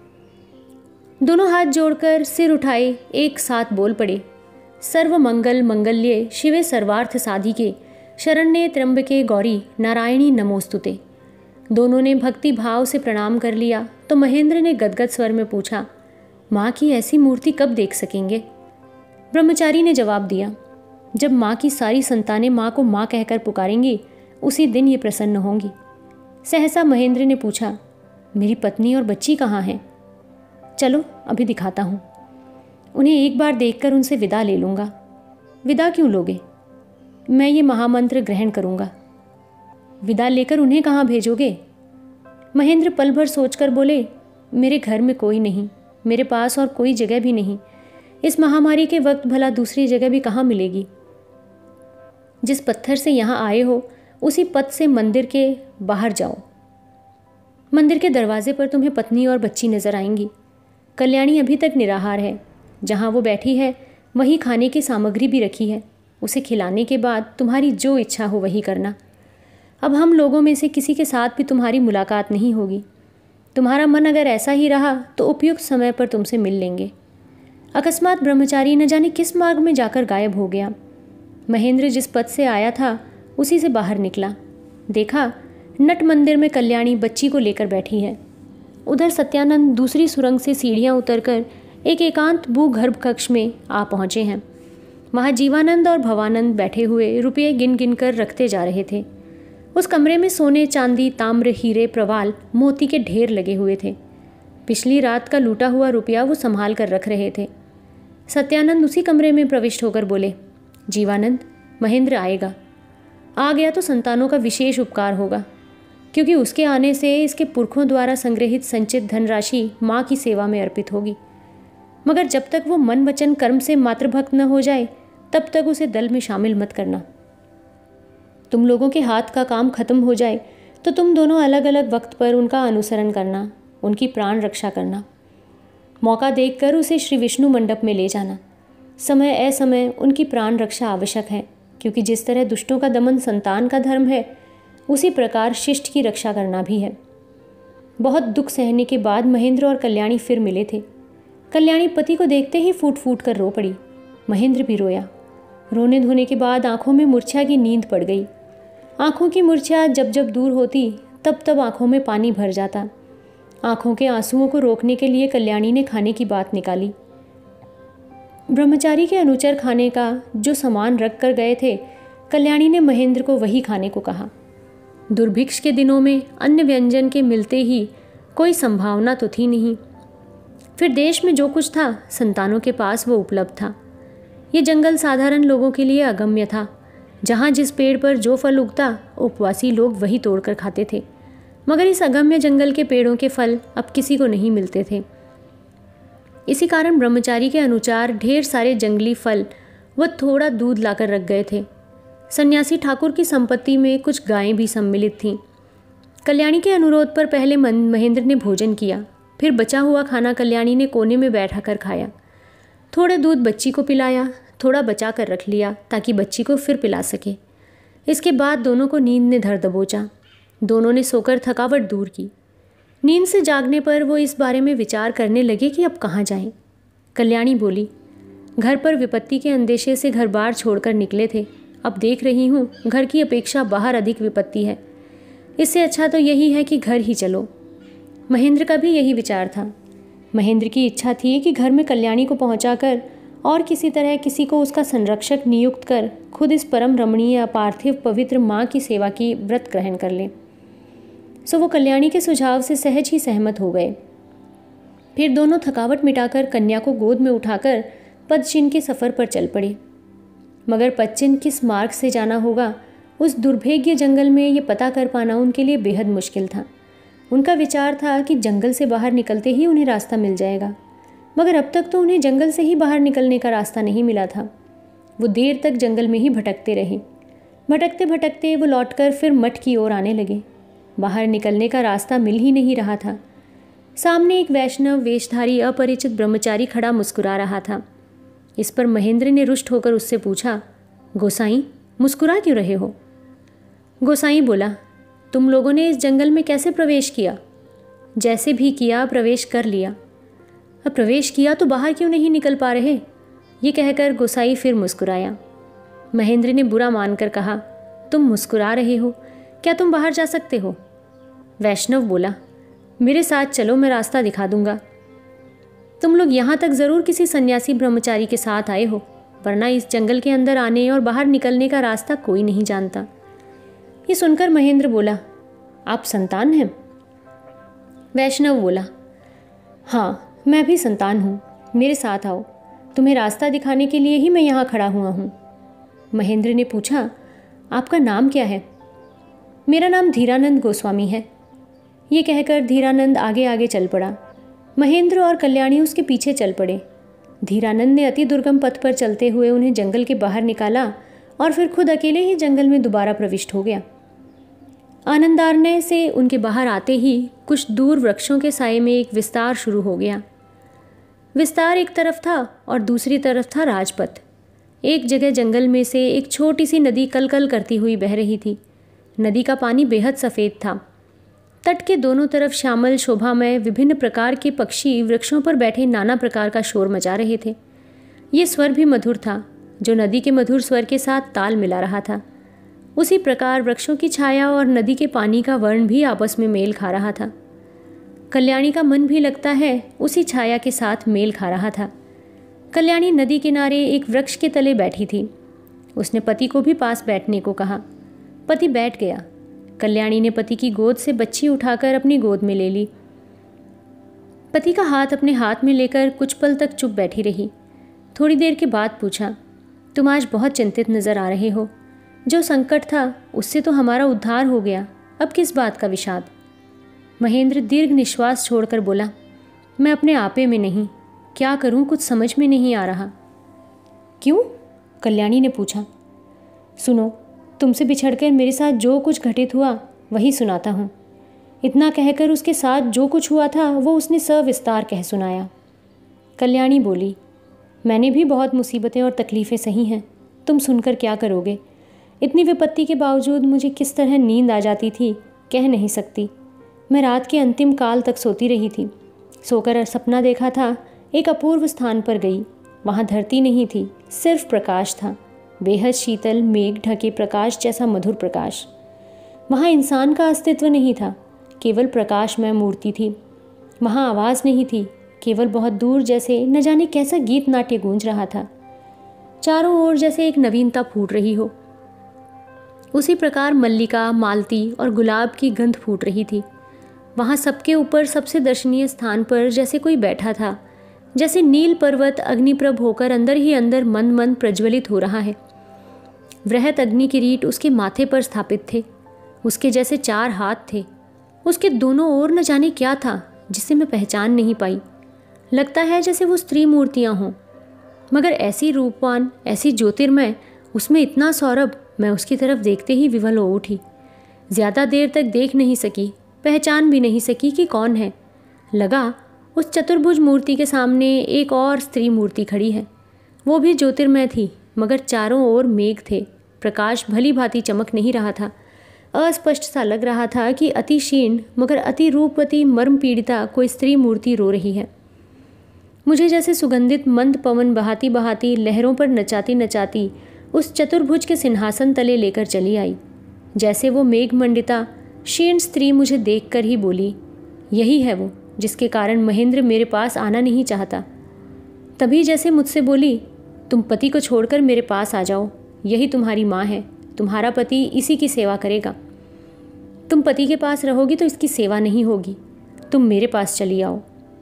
दोनों हाथ जोड़कर सिर उठाए एक साथ बोल पड़े, सर्व मंगल मंगल्ये शिवे सर्वार्थ साधिके शरण्ये त्र्यंबके गौरी नारायणी नमोस्तुते। दोनों ने भक्ति भाव से प्रणाम कर लिया तो महेंद्र ने गदगद स्वर में पूछा, माँ की ऐसी मूर्ति कब देख सकेंगे? ब्रह्मचारी ने जवाब दिया, जब माँ की सारी संतानें माँ को माँ कहकर पुकारेंगी उसी दिन ये प्रसन्न होंगी। सहसा महेंद्र ने पूछा, मेरी पत्नी और बच्ची कहाँ हैं? चलो अभी दिखाता हूँ। उन्हें एक बार देखकर उनसे विदा ले लूँगा। विदा क्यों लोगे? मैं ये महामंत्र ग्रहण करूँगा। विदा लेकर उन्हें कहाँ भेजोगे? महेंद्र पल भर सोचकर बोले, मेरे घर में कोई नहीं, मेरे पास और कोई जगह भी नहीं। इस महामारी के वक्त भला दूसरी जगह भी कहाँ मिलेगी। जिस पत्थर से यहाँ आए हो उसी पथ से मंदिर के बाहर जाओ। मंदिर के दरवाजे पर तुम्हें पत्नी और बच्ची नजर आएंगी। कल्याणी अभी तक निराहार है। जहाँ वो बैठी है वहीं खाने की सामग्री भी रखी है। उसे खिलाने के बाद तुम्हारी जो इच्छा हो वही करना। अब हम लोगों में से किसी के साथ भी तुम्हारी मुलाकात नहीं होगी। तुम्हारा मन अगर ऐसा ही रहा तो उपयुक्त समय पर तुमसे मिल लेंगे। अकस्मात ब्रह्मचारी न जाने किस मार्ग में जाकर गायब हो गया। महेंद्र जिस पथ से आया था उसी से बाहर निकला। देखा नट मंदिर में कल्याणी बच्ची को लेकर बैठी है। उधर सत्यानंद दूसरी सुरंग से सीढ़ियाँ उतरकर एक एकांत भूगर्भ कक्ष में आ पहुँचे हैं। वहाँ जीवानंद और भवानंद बैठे हुए रुपये गिन गिन कर रखते जा रहे थे। उस कमरे में सोने, चांदी, ताम्र, हीरे, प्रवाल, मोती के ढेर लगे हुए थे। पिछली रात का लूटा हुआ रुपया वो संभाल कर रख रहे थे। सत्यानंद उसी कमरे में प्रविष्ट होकर बोले, जीवानंद, महेंद्र आएगा। आ गया तो संतानों का विशेष उपकार होगा, क्योंकि उसके आने से इसके पुरखों द्वारा संग्रहित संचित धनराशि माँ की सेवा में अर्पित होगी। मगर जब तक वो मन वचन कर्म से मातृभक्त न हो जाए तब तक उसे दल में शामिल मत करना। तुम लोगों के हाथ का काम खत्म हो जाए तो तुम दोनों अलग अलग वक्त पर उनका अनुसरण करना, उनकी प्राण रक्षा करना। मौका देखकर उसे श्री विष्णु मंडप में ले जाना। समय असमय उनकी प्राण रक्षा आवश्यक है, क्योंकि जिस तरह दुष्टों का दमन संतान का धर्म है उसी प्रकार शिष्ट की रक्षा करना भी है। बहुत दुख सहने के बाद महेंद्र और कल्याणी फिर मिले थे। कल्याणी पति को देखते ही फूट फूट कर रो पड़ी। महेंद्र भी रोया। रोने धोने के बाद आंखों में मूर्छा की नींद पड़ गई। आंखों की मूर्छा जब जब दूर होती तब तब आंखों में पानी भर जाता। आंखों के आंसुओं को रोकने के लिए कल्याणी ने खाने की बात निकाली। ब्रह्मचारी के अनुचर खाने का जो सामान रख कर गए थे, कल्याणी ने महेंद्र को वही खाने को कहा। दुर्भिक्ष के दिनों में अन्य व्यंजन के मिलते ही कोई संभावना तो थी नहीं। फिर देश में जो कुछ था संतानों के पास वो उपलब्ध था। ये जंगल साधारण लोगों के लिए अगम्य था। जहाँ जिस पेड़ पर जो फल उगता उपवासी लोग वही तोड़कर खाते थे, मगर इस अगम्य जंगल के पेड़ों के फल अब किसी को नहीं मिलते थे। इसी कारण ब्रह्मचारी के अनुसार ढेर सारे जंगली फल व थोड़ा दूध लाकर रख गए थे। सन्यासी ठाकुर की संपत्ति में कुछ गायें भी सम्मिलित थीं। कल्याणी के अनुरोध पर पहले महेंद्र ने भोजन किया, फिर बचा हुआ खाना कल्याणी ने कोने में बैठा कर खाया। थोड़ा दूध बच्ची को पिलाया, थोड़ा बचा कर रख लिया ताकि बच्ची को फिर पिला सके। इसके बाद दोनों को नींद ने धर दबोचा। दोनों ने सोकर थकावट दूर की। नींद से जागने पर वो इस बारे में विचार करने लगे कि अब कहाँ जाएं। कल्याणी बोली, घर पर विपत्ति के अंदेशे से घर बार छोड़कर निकले थे। अब देख रही हूँ घर की अपेक्षा बाहर अधिक विपत्ति है। इससे अच्छा तो यही है कि घर ही चलो। महेंद्र का भी यही विचार था। महेंद्र की इच्छा थी कि घर में कल्याणी को पहुंचाकर और किसी तरह किसी को उसका संरक्षक नियुक्त कर खुद इस परम रमणीय अपार्थिव पवित्र माँ की सेवा की व्रत ग्रहण कर ले। सो वो कल्याणी के सुझाव से सहज ही सहमत हो गए। फिर दोनों थकावट मिटाकर कन्या को गोद में उठाकर पदचिन्ह के सफ़र पर चल पड़े। मगर पदचिन्ह किस मार्ग से जाना होगा, उस दुर्भेद्य जंगल में ये पता कर पाना उनके लिए बेहद मुश्किल था। उनका विचार था कि जंगल से बाहर निकलते ही उन्हें रास्ता मिल जाएगा, मगर अब तक तो उन्हें जंगल से ही बाहर निकलने का रास्ता नहीं मिला था। वो देर तक जंगल में ही भटकते रहे। भटकते भटकते वो लौटकर फिर मठ की ओर आने लगे। बाहर निकलने का रास्ता मिल ही नहीं रहा था। सामने एक वैष्णव वेशधारी अपरिचित ब्रह्मचारी खड़ा मुस्कुरा रहा था। इस पर महेंद्र ने रुष्ट होकर उससे पूछा, गोसाई, मुस्कुरा क्यों रहे हो? गोसाई बोला, तुम लोगों ने इस जंगल में कैसे प्रवेश किया? जैसे भी किया प्रवेश कर लिया। अब प्रवेश किया तो बाहर क्यों नहीं निकल पा रहे? ये कहकर गोसाई फिर मुस्कुराया। महेंद्र ने बुरा मानकर कहा, तुम मुस्कुरा रहे हो, क्या तुम बाहर जा सकते हो? वैष्णव बोला, मेरे साथ चलो, मैं रास्ता दिखा दूंगा। तुम लोग यहाँ तक ज़रूर किसी सन्यासी ब्रह्मचारी के साथ आए हो, वरना इस जंगल के अंदर आने और बाहर निकलने का रास्ता कोई नहीं जानता। ये सुनकर महेंद्र बोला, आप संतान हैं? वैष्णव बोला, हाँ, मैं भी संतान हूँ, मेरे साथ आओ, तुम्हें रास्ता दिखाने के लिए ही मैं यहाँ खड़ा हुआ हूँ। महेंद्र ने पूछा, आपका नाम क्या है? मेरा नाम धीरानंद गोस्वामी है। ये कहकर धीरानंद आगे आगे चल पड़ा। महेंद्र और कल्याणी उसके पीछे चल पड़े। धीरानंद ने अति दुर्गम पथ पर चलते हुए उन्हें जंगल के बाहर निकाला और फिर खुद अकेले ही जंगल में दोबारा प्रविष्ट हो गया। आनंदारण्य से उनके बाहर आते ही कुछ दूर वृक्षों के साए में एक विस्तार शुरू हो गया। विस्तार एक तरफ था और दूसरी तरफ था राजपथ। एक जगह जंगल में से एक छोटी सी नदी कलकल करती हुई बह रही थी। नदी का पानी बेहद सफ़ेद था। तट के दोनों तरफ श्यामल शोभामय विभिन्न प्रकार के पक्षी वृक्षों पर बैठे नाना प्रकार का शोर मचा रहे थे। ये स्वर भी मधुर था, जो नदी के मधुर स्वर के साथ ताल मिला रहा था। उसी प्रकार वृक्षों की छाया और नदी के पानी का वर्ण भी आपस में मेल खा रहा था। कल्याणी का मन भी लगता है उसी छाया के साथ मेल खा रहा था। कल्याणी नदी किनारे एक वृक्ष के तले बैठी थी। उसने पति को भी पास बैठने को कहा। पति बैठ गया। कल्याणी ने पति की गोद से बच्ची उठाकर अपनी गोद में ले ली। पति का हाथ अपने हाथ में लेकर कुछ पल तक चुप बैठी रही। थोड़ी देर के बाद पूछा, तुम आज बहुत चिंतित नजर आ रहे हो। जो संकट था उससे तो हमारा उद्धार हो गया, अब किस बात का विषाद। महेंद्र दीर्घ निश्वास छोड़कर बोला, मैं अपने आपे में नहीं, क्या करूं कुछ समझ में नहीं आ रहा। क्यों? कल्याणी ने पूछा। सुनो, तुमसे बिछड़कर मेरे साथ जो कुछ घटित हुआ वही सुनाता हूँ। इतना कहकर उसके साथ जो कुछ हुआ था वो उसने सविस्तार कह सुनाया। कल्याणी बोली, मैंने भी बहुत मुसीबतें और तकलीफ़ें सही हैं, तुम सुनकर क्या करोगे। इतनी विपत्ति के बावजूद मुझे किस तरह नींद आ जाती थी कह नहीं सकती। मैं रात के अंतिम काल तक सोती रही थी। सोकर सपना देखा था, एक अपूर्व स्थान पर गई। वहाँ धरती नहीं थी, सिर्फ प्रकाश था, बेहद शीतल मेघ ढके प्रकाश जैसा मधुर प्रकाश। वहाँ इंसान का अस्तित्व नहीं था, केवल प्रकाशमय मूर्ति थी। वहाँ आवाज़ नहीं थी, केवल बहुत दूर जैसे न जाने कैसा गीत नाट्य गूंज रहा था। चारों ओर जैसे एक नवीनता फूट रही हो। उसी प्रकार मल्लिका, मालती और गुलाब की गंध फूट रही थी। वहाँ सबके ऊपर सबसे दर्शनीय स्थान पर जैसे कोई बैठा था, जैसे नील पर्वत अग्निप्रभ होकर अंदर ही अंदर मंद मंद प्रज्वलित हो रहा है। वृहत अग्नि किरीट उसके माथे पर स्थापित थे। उसके जैसे चार हाथ थे। उसके दोनों ओर न जाने क्या था जिसे मैं पहचान नहीं पाई। लगता है जैसे वो स्त्री मूर्तियाँ हों, मगर ऐसी रूपवान, ऐसी ज्योतिर्मय, उसमें इतना सौरभ। मैं उसकी तरफ देखते ही विवल हो उठी। ज़्यादा देर तक देख नहीं सकी, पहचान भी नहीं सकी कि कौन है। लगा उस चतुर्भुज मूर्ति के सामने एक और स्त्री मूर्ति खड़ी है। वो भी ज्योतिर्मय थी, मगर चारों ओर मेघ थे। प्रकाश भली भांति चमक नहीं रहा था। अस्पष्ट सा लग रहा था कि अति क्षीण मगर अति रूपवती मर्म पीड़िता कोई स्त्री मूर्ति रो रही है। मुझे जैसे सुगंधित मंद पवन बहाती बहाती लहरों पर नचाती नचाती उस चतुर्भुज के सिंहासन तले लेकर चली आई। जैसे वो मेघमंडिता क्षीण स्त्री मुझे देखकर ही बोली, यही है वो जिसके कारण महेंद्र मेरे पास आना नहीं चाहता। तभी जैसे मुझसे बोली, तुम पति को छोड़कर मेरे पास आ जाओ, यही तुम्हारी माँ है, तुम्हारा पति इसी की सेवा करेगा। तुम पति के पास रहोगी तो इसकी सेवा नहीं होगी, तुम मेरे पास चली आओ।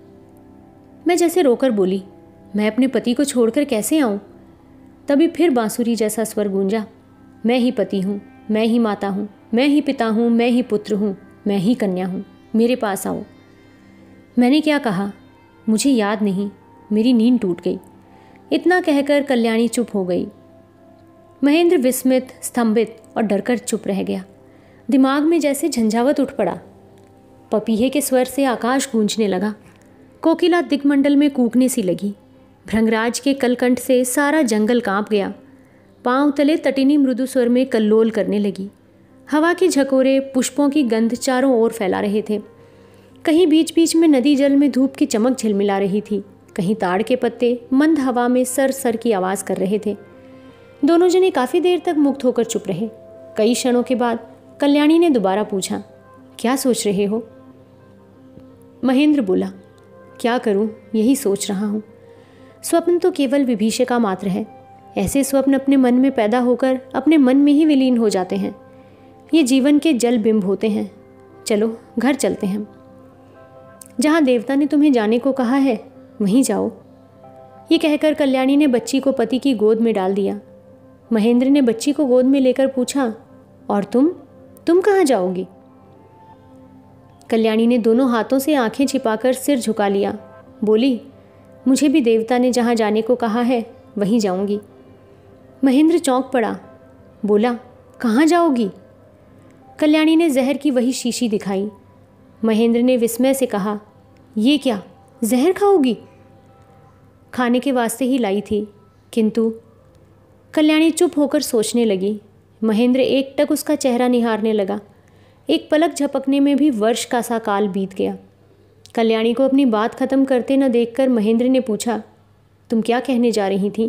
मैं जैसे रोकर बोली, मैं अपने पति को छोड़कर कैसे आऊँ। तभी फिर बांसुरी जैसा स्वर गूंजा, मैं ही पति हूँ, मैं ही माता हूँ, मैं ही पिता हूँ, मैं ही पुत्र हूँ, मैं ही कन्या हूँ, मेरे पास आओ। मैंने क्या कहा मुझे याद नहीं, मेरी नींद टूट गई। इतना कहकर कल्याणी चुप हो गई। महेंद्र विस्मित, स्तंभित और डरकर चुप रह गया। दिमाग में जैसे झंझावत उठ पड़ा। पपीहे के स्वर से आकाश गूंजने लगा। कोकिला दिग्मंडल में कूकने सी लगी। भृंगराज के कलकंठ से सारा जंगल कांप गया। पांव तले तटिनी मृदु स्वर में कल्लोल करने लगी। हवा के झकोरे पुष्पों की गंध चारों ओर फैला रहे थे। कहीं बीच बीच में नदी जल में धूप की चमक झिलमिला रही थी। कहीं ताड़ के पत्ते मंद हवा में सर सर की आवाज़ कर रहे थे। दोनों जने काफ़ी देर तक मुक्त होकर चुप रहे। कई क्षणों के बाद कल्याणी ने दोबारा पूछा, क्या सोच रहे हो? महेंद्र बोला, क्या करूं, यही सोच रहा हूं। स्वप्न तो केवल विभीषिका मात्र है। ऐसे स्वप्न अपने मन में पैदा होकर अपने मन में ही विलीन हो जाते हैं। ये जीवन के जल बिंब होते हैं। चलो घर चलते हैं। जहाँ देवता ने तुम्हें जाने को कहा है वहीं जाओ। ये कहकर कल्याणी ने बच्ची को पति की गोद में डाल दिया। महेंद्र ने बच्ची को गोद में लेकर पूछा, और तुम तुम कहाँ जाओगी? कल्याणी ने दोनों हाथों से आंखें छिपाकर सिर झुका लिया बोली, मुझे भी देवता ने जहाँ जाने को कहा है वहीं जाऊंगी। महेंद्र चौंक पड़ा, बोला, कहाँ जाओगी? कल्याणी ने जहर की वही शीशी दिखाई। महेंद्र ने विस्मय से कहा, ये क्या, जहर खाओगी? खाने के वास्ते ही लाई थी, किंतु। कल्याणी चुप होकर सोचने लगी। महेंद्र एकटक उसका चेहरा निहारने लगा। एक पलक झपकने में भी वर्ष का सा काल बीत गया। कल्याणी को अपनी बात खत्म करते न देखकर महेंद्र ने पूछा, तुम क्या कहने जा रही थी?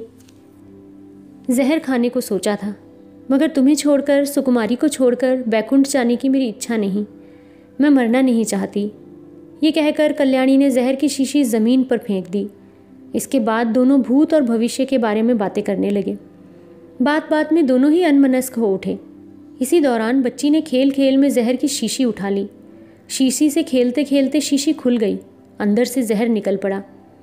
जहर खाने को सोचा था, मगर तुम्हें छोड़कर, सुकुमारी को छोड़कर बैकुंठ जाने की मेरी इच्छा नहीं। मैं मरना नहीं चाहती। ये कहकर कल्याणी ने जहर की शीशी ज़मीन पर फेंक दी। इसके बाद दोनों भूत और भविष्य के बारे में बातें करने लगे। बात बात में दोनों ही अनमनस्क हो उठे। इसी दौरान बच्ची ने खेल खेल में जहर की शीशी उठा ली। शीशी से खेलते खेलते शीशी खुल गई, अंदर से जहर निकल पड़ा।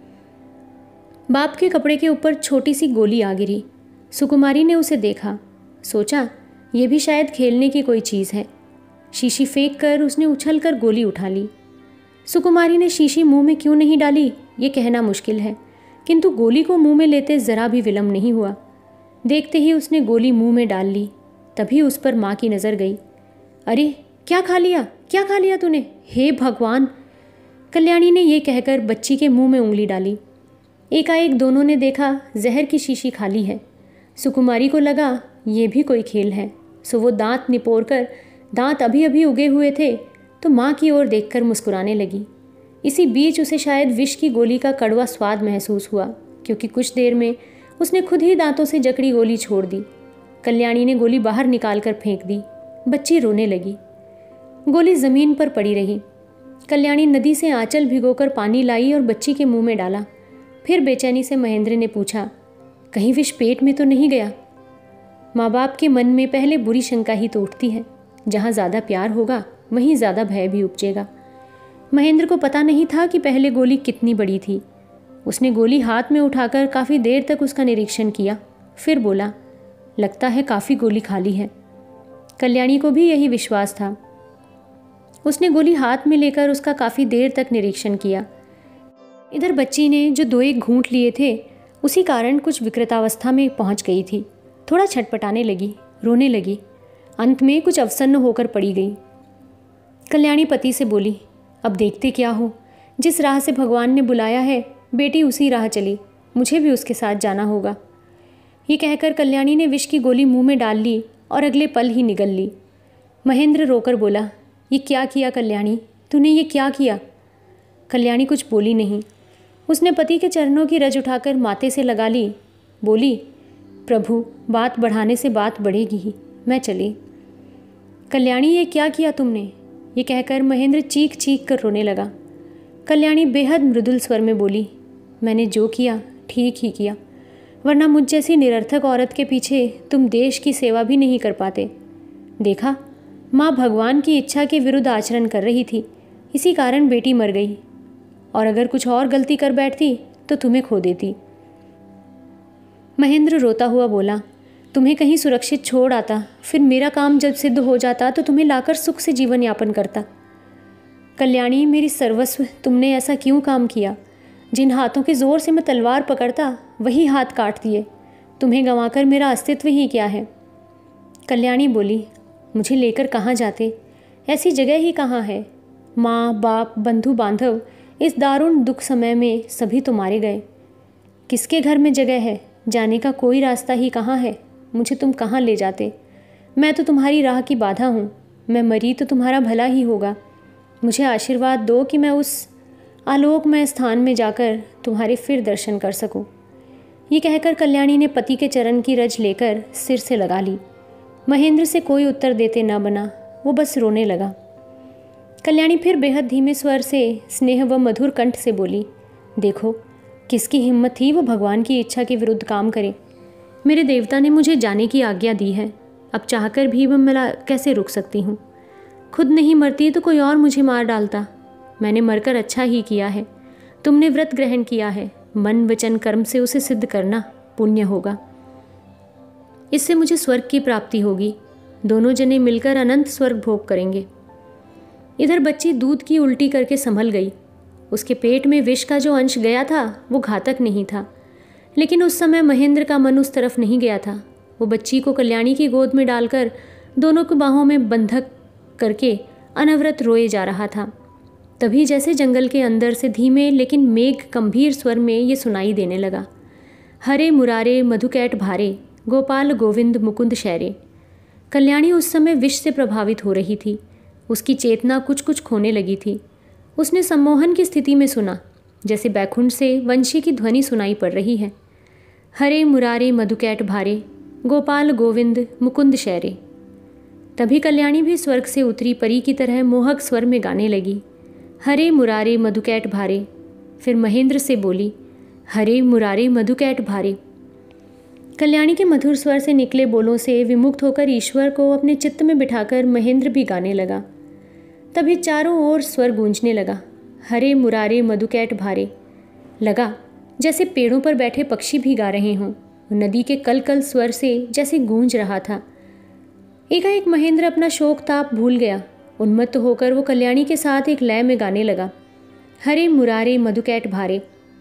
बाप के कपड़े के ऊपर छोटी सी गोली आ गिरी। सुकुमारी ने उसे देखा, सोचा ये भी शायद खेलने की कोई चीज़ है। शीशी फेंक कर उसने उछल कर गोली उठा ली। सुकुमारी ने शीशी मुंह में क्यों नहीं डाली ये कहना मुश्किल है, किंतु गोली को मुंह में लेते ज़रा भी विलम्ब नहीं हुआ। देखते ही उसने गोली मुंह में डाल ली। तभी उस पर माँ की नज़र गई। अरे क्या खा लिया, क्या खा लिया तूने? हे भगवान! कल्याणी ने यह कहकर बच्ची के मुंह में उंगली डाली। एकाएक दोनों ने देखा जहर की शीशी खाली है। सुकुमारी को लगा ये भी कोई खेल है, सो वो दांत निपोर कर, दांत अभी अभी उगे हुए थे, तो माँ की ओर देखकर मुस्कुराने लगी। इसी बीच उसे शायद विष की गोली का कड़वा स्वाद महसूस हुआ, क्योंकि कुछ देर में उसने खुद ही दांतों से जकड़ी गोली छोड़ दी। कल्याणी ने गोली बाहर निकाल कर फेंक दी। बच्ची रोने लगी। गोली ज़मीन पर पड़ी रही। कल्याणी नदी से आंचल भिगोकर पानी लाई और बच्ची के मुंह में डाला। फिर बेचैनी से महेंद्र ने पूछा, कहीं विष पेट में तो नहीं गया? माँ बाप के मन में पहले बुरी शंका ही तो उठती है। जहाँ ज़्यादा प्यार होगा वहीं ज़्यादा भय भी उपजेगा। महेंद्र को पता नहीं था कि पहले गोली कितनी बड़ी थी। उसने गोली हाथ में उठाकर काफ़ी देर तक उसका निरीक्षण किया, फिर बोला, लगता है काफ़ी गोली खाली है। कल्याणी को भी यही विश्वास था। उसने गोली हाथ में लेकर उसका काफ़ी देर तक निरीक्षण किया। इधर बच्ची ने जो दो एक घूंट लिए थे, उसी कारण कुछ विकृतावस्था में पहुंच गई थी। थोड़ा छटपटाने लगी, रोने लगी, अंत में कुछ अवसन्न होकर पड़ी गई। कल्याणी पति से बोली, अब देखते क्या हो, जिस राह से भगवान ने बुलाया है बेटी उसी राह चली, मुझे भी उसके साथ जाना होगा। ये कहकर कल्याणी ने विष की गोली मुंह में डाल ली और अगले पल ही निगल ली। महेंद्र रोकर बोला, ये क्या किया कल्याणी, तूने ये क्या किया? कल्याणी कुछ बोली नहीं। उसने पति के चरणों की रज उठाकर माथे से लगा ली। बोली, प्रभु, बात बढ़ाने से बात बढ़ेगी ही, मैं चली। कल्याणी, ये क्या किया तुमने? ये कहकर महेंद्र चीख चीख कर रोने लगा। कल्याणी बेहद मृदुल स्वर में बोली, मैंने जो किया ठीक ही किया, वरना मुझ जैसी निरर्थक औरत के पीछे तुम देश की सेवा भी नहीं कर पाते। देखा, माँ भगवान की इच्छा के विरुद्ध आचरण कर रही थी, इसी कारण बेटी मर गई, और अगर कुछ और गलती कर बैठती तो तुम्हें खो देती। महेंद्र रोता हुआ बोला, तुम्हें कहीं सुरक्षित छोड़ आता, फिर मेरा काम जब सिद्ध हो जाता तो तुम्हें लाकर सुख से जीवन यापन करता। कल्याणी, मेरी सर्वस्व, तुमने ऐसा क्यों काम किया? जिन हाथों के जोर से मैं तलवार पकड़ता वही हाथ काट दिए। तुम्हें गंवाकर मेरा अस्तित्व ही क्या है? कल्याणी बोली, मुझे लेकर कहाँ जाते? ऐसी जगह ही कहाँ है? माँ बाप बंधु बांधव इस दारुण दुख समय में सभी तो मारे गए। किसके घर में जगह है? जाने का कोई रास्ता ही कहाँ है? मुझे तुम कहाँ ले जाते? मैं तो तुम्हारी राह की बाधा हूँ। मैं मरी तो तुम्हारा भला ही होगा। मुझे आशीर्वाद दो कि मैं उस आलोकमय स्थान में जाकर तुम्हारे फिर दर्शन कर सकूं। ये कहकर कल्याणी ने पति के चरण की रज लेकर सिर से लगा ली। महेंद्र से कोई उत्तर देते न बना, वो बस रोने लगा। कल्याणी फिर बेहद धीमे स्वर से स्नेह व मधुर कंठ से बोली, देखो, किसकी हिम्मत थी वो भगवान की इच्छा के विरुद्ध काम करे। मेरे देवता ने मुझे जाने की आज्ञा दी है, अब चाहकर भी वह मैं कैसे रुक सकती हूँ? खुद नहीं मरती तो कोई और मुझे मार डालता। मैंने मरकर अच्छा ही किया है। तुमने व्रत ग्रहण किया है, मन वचन कर्म से उसे सिद्ध करना पुण्य होगा। इससे मुझे स्वर्ग की प्राप्ति होगी। दोनों जने मिलकर अनंत स्वर्ग भोग करेंगे। इधर बच्ची दूध की उल्टी करके संभल गई। उसके पेट में विष का जो अंश गया था वो घातक नहीं था, लेकिन उस समय महेंद्र का मन उस तरफ नहीं गया था। वो बच्ची को कल्याणी की गोद में डालकर दोनों की बाहों में बंधक करके अनवरत रोए जा रहा था। तभी जैसे जंगल के अंदर से धीमे लेकिन मेघ गंभीर स्वर में ये सुनाई देने लगा, हरे मुरारे मधुकैट भारे, गोपाल गोविंद मुकुंद शैरे। कल्याणी उस समय विष से प्रभावित हो रही थी। उसकी चेतना कुछ कुछ खोने लगी थी। उसने सम्मोहन की स्थिति में सुना, जैसे बैकुंठ से वंशी की ध्वनि सुनाई पड़ रही है, हरे मुरारे मधुकैट भारे, गोपाल गोविंद मुकुंद शैरे। तभी कल्याणी भी स्वर्ग से उतरी परी की तरह मोहक स्वर में गाने लगी, हरे मुरारे मधुकैट भारे। फिर महेंद्र से बोली, हरे मुरारे मधुकैट भारे। कल्याणी के मधुर स्वर से निकले बोलों से विमुक्त होकर ईश्वर को अपने चित्त में बिठाकर महेंद्र भी गाने लगा। तभी चारों ओर स्वर गूंजने लगा, हरे मुरारे मधुकैट भारे। लगा जैसे पेड़ों पर बैठे पक्षी भी गा रहे हों। नदी के कल कल स्वर से जैसे गूंज रहा था। एकाएक महेंद्र अपना शोक ताप भूल गया। उन्मत्त होकर वो कल्याणी के साथ एक लय में गाने लगा, हरे मुरारे मधुकैट भारे।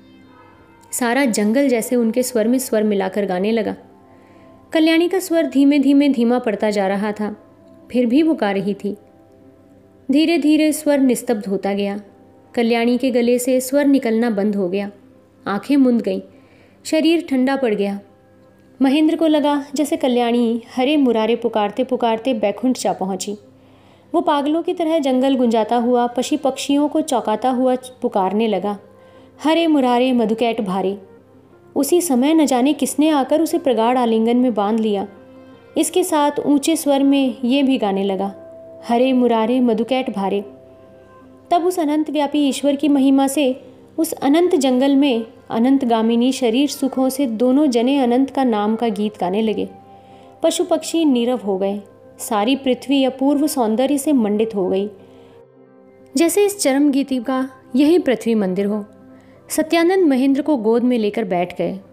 सारा जंगल जैसे उनके स्वर में स्वर मिलाकर गाने लगा। कल्याणी का स्वर धीमे धीमे धीमा पड़ता जा रहा था, फिर भी वो गा रही थी। धीरे धीरे स्वर निस्तब्ध होता गया। कल्याणी के गले से स्वर निकलना बंद हो गया। आंखें मुंद गईं, शरीर ठंडा पड़ गया। महेंद्र को लगा जैसे कल्याणी हरे मुरारे पुकारते पुकारते बैकुंठ जा पहुंची। वो पागलों की तरह जंगल गुंजाता हुआ पशु पक्षियों को चौंकाता हुआ पुकारने लगा, हरे मुरारे मधुकैट भारे। उसी समय न जाने किसने आकर उसे प्रगाढ़ आलिंगन में बांध लिया। इसके साथ ऊंचे स्वर में ये भी गाने लगा, हरे मुरारे मधुकैट भारे। तब उस अनंत व्यापी ईश्वर की महिमा से उस अनंत जंगल में अनंत गामिनी शरीर सुखों से दोनों जने अनंत का नाम का गीत गाने लगे। पशु पक्षी नीरव हो गए। सारी पृथ्वी अपूर्व सौंदर्य से मंडित हो गई, जैसे इस चरम गीति का यही पृथ्वी मंदिर हो। सत्यानंद महेंद्र को गोद में लेकर बैठ गए।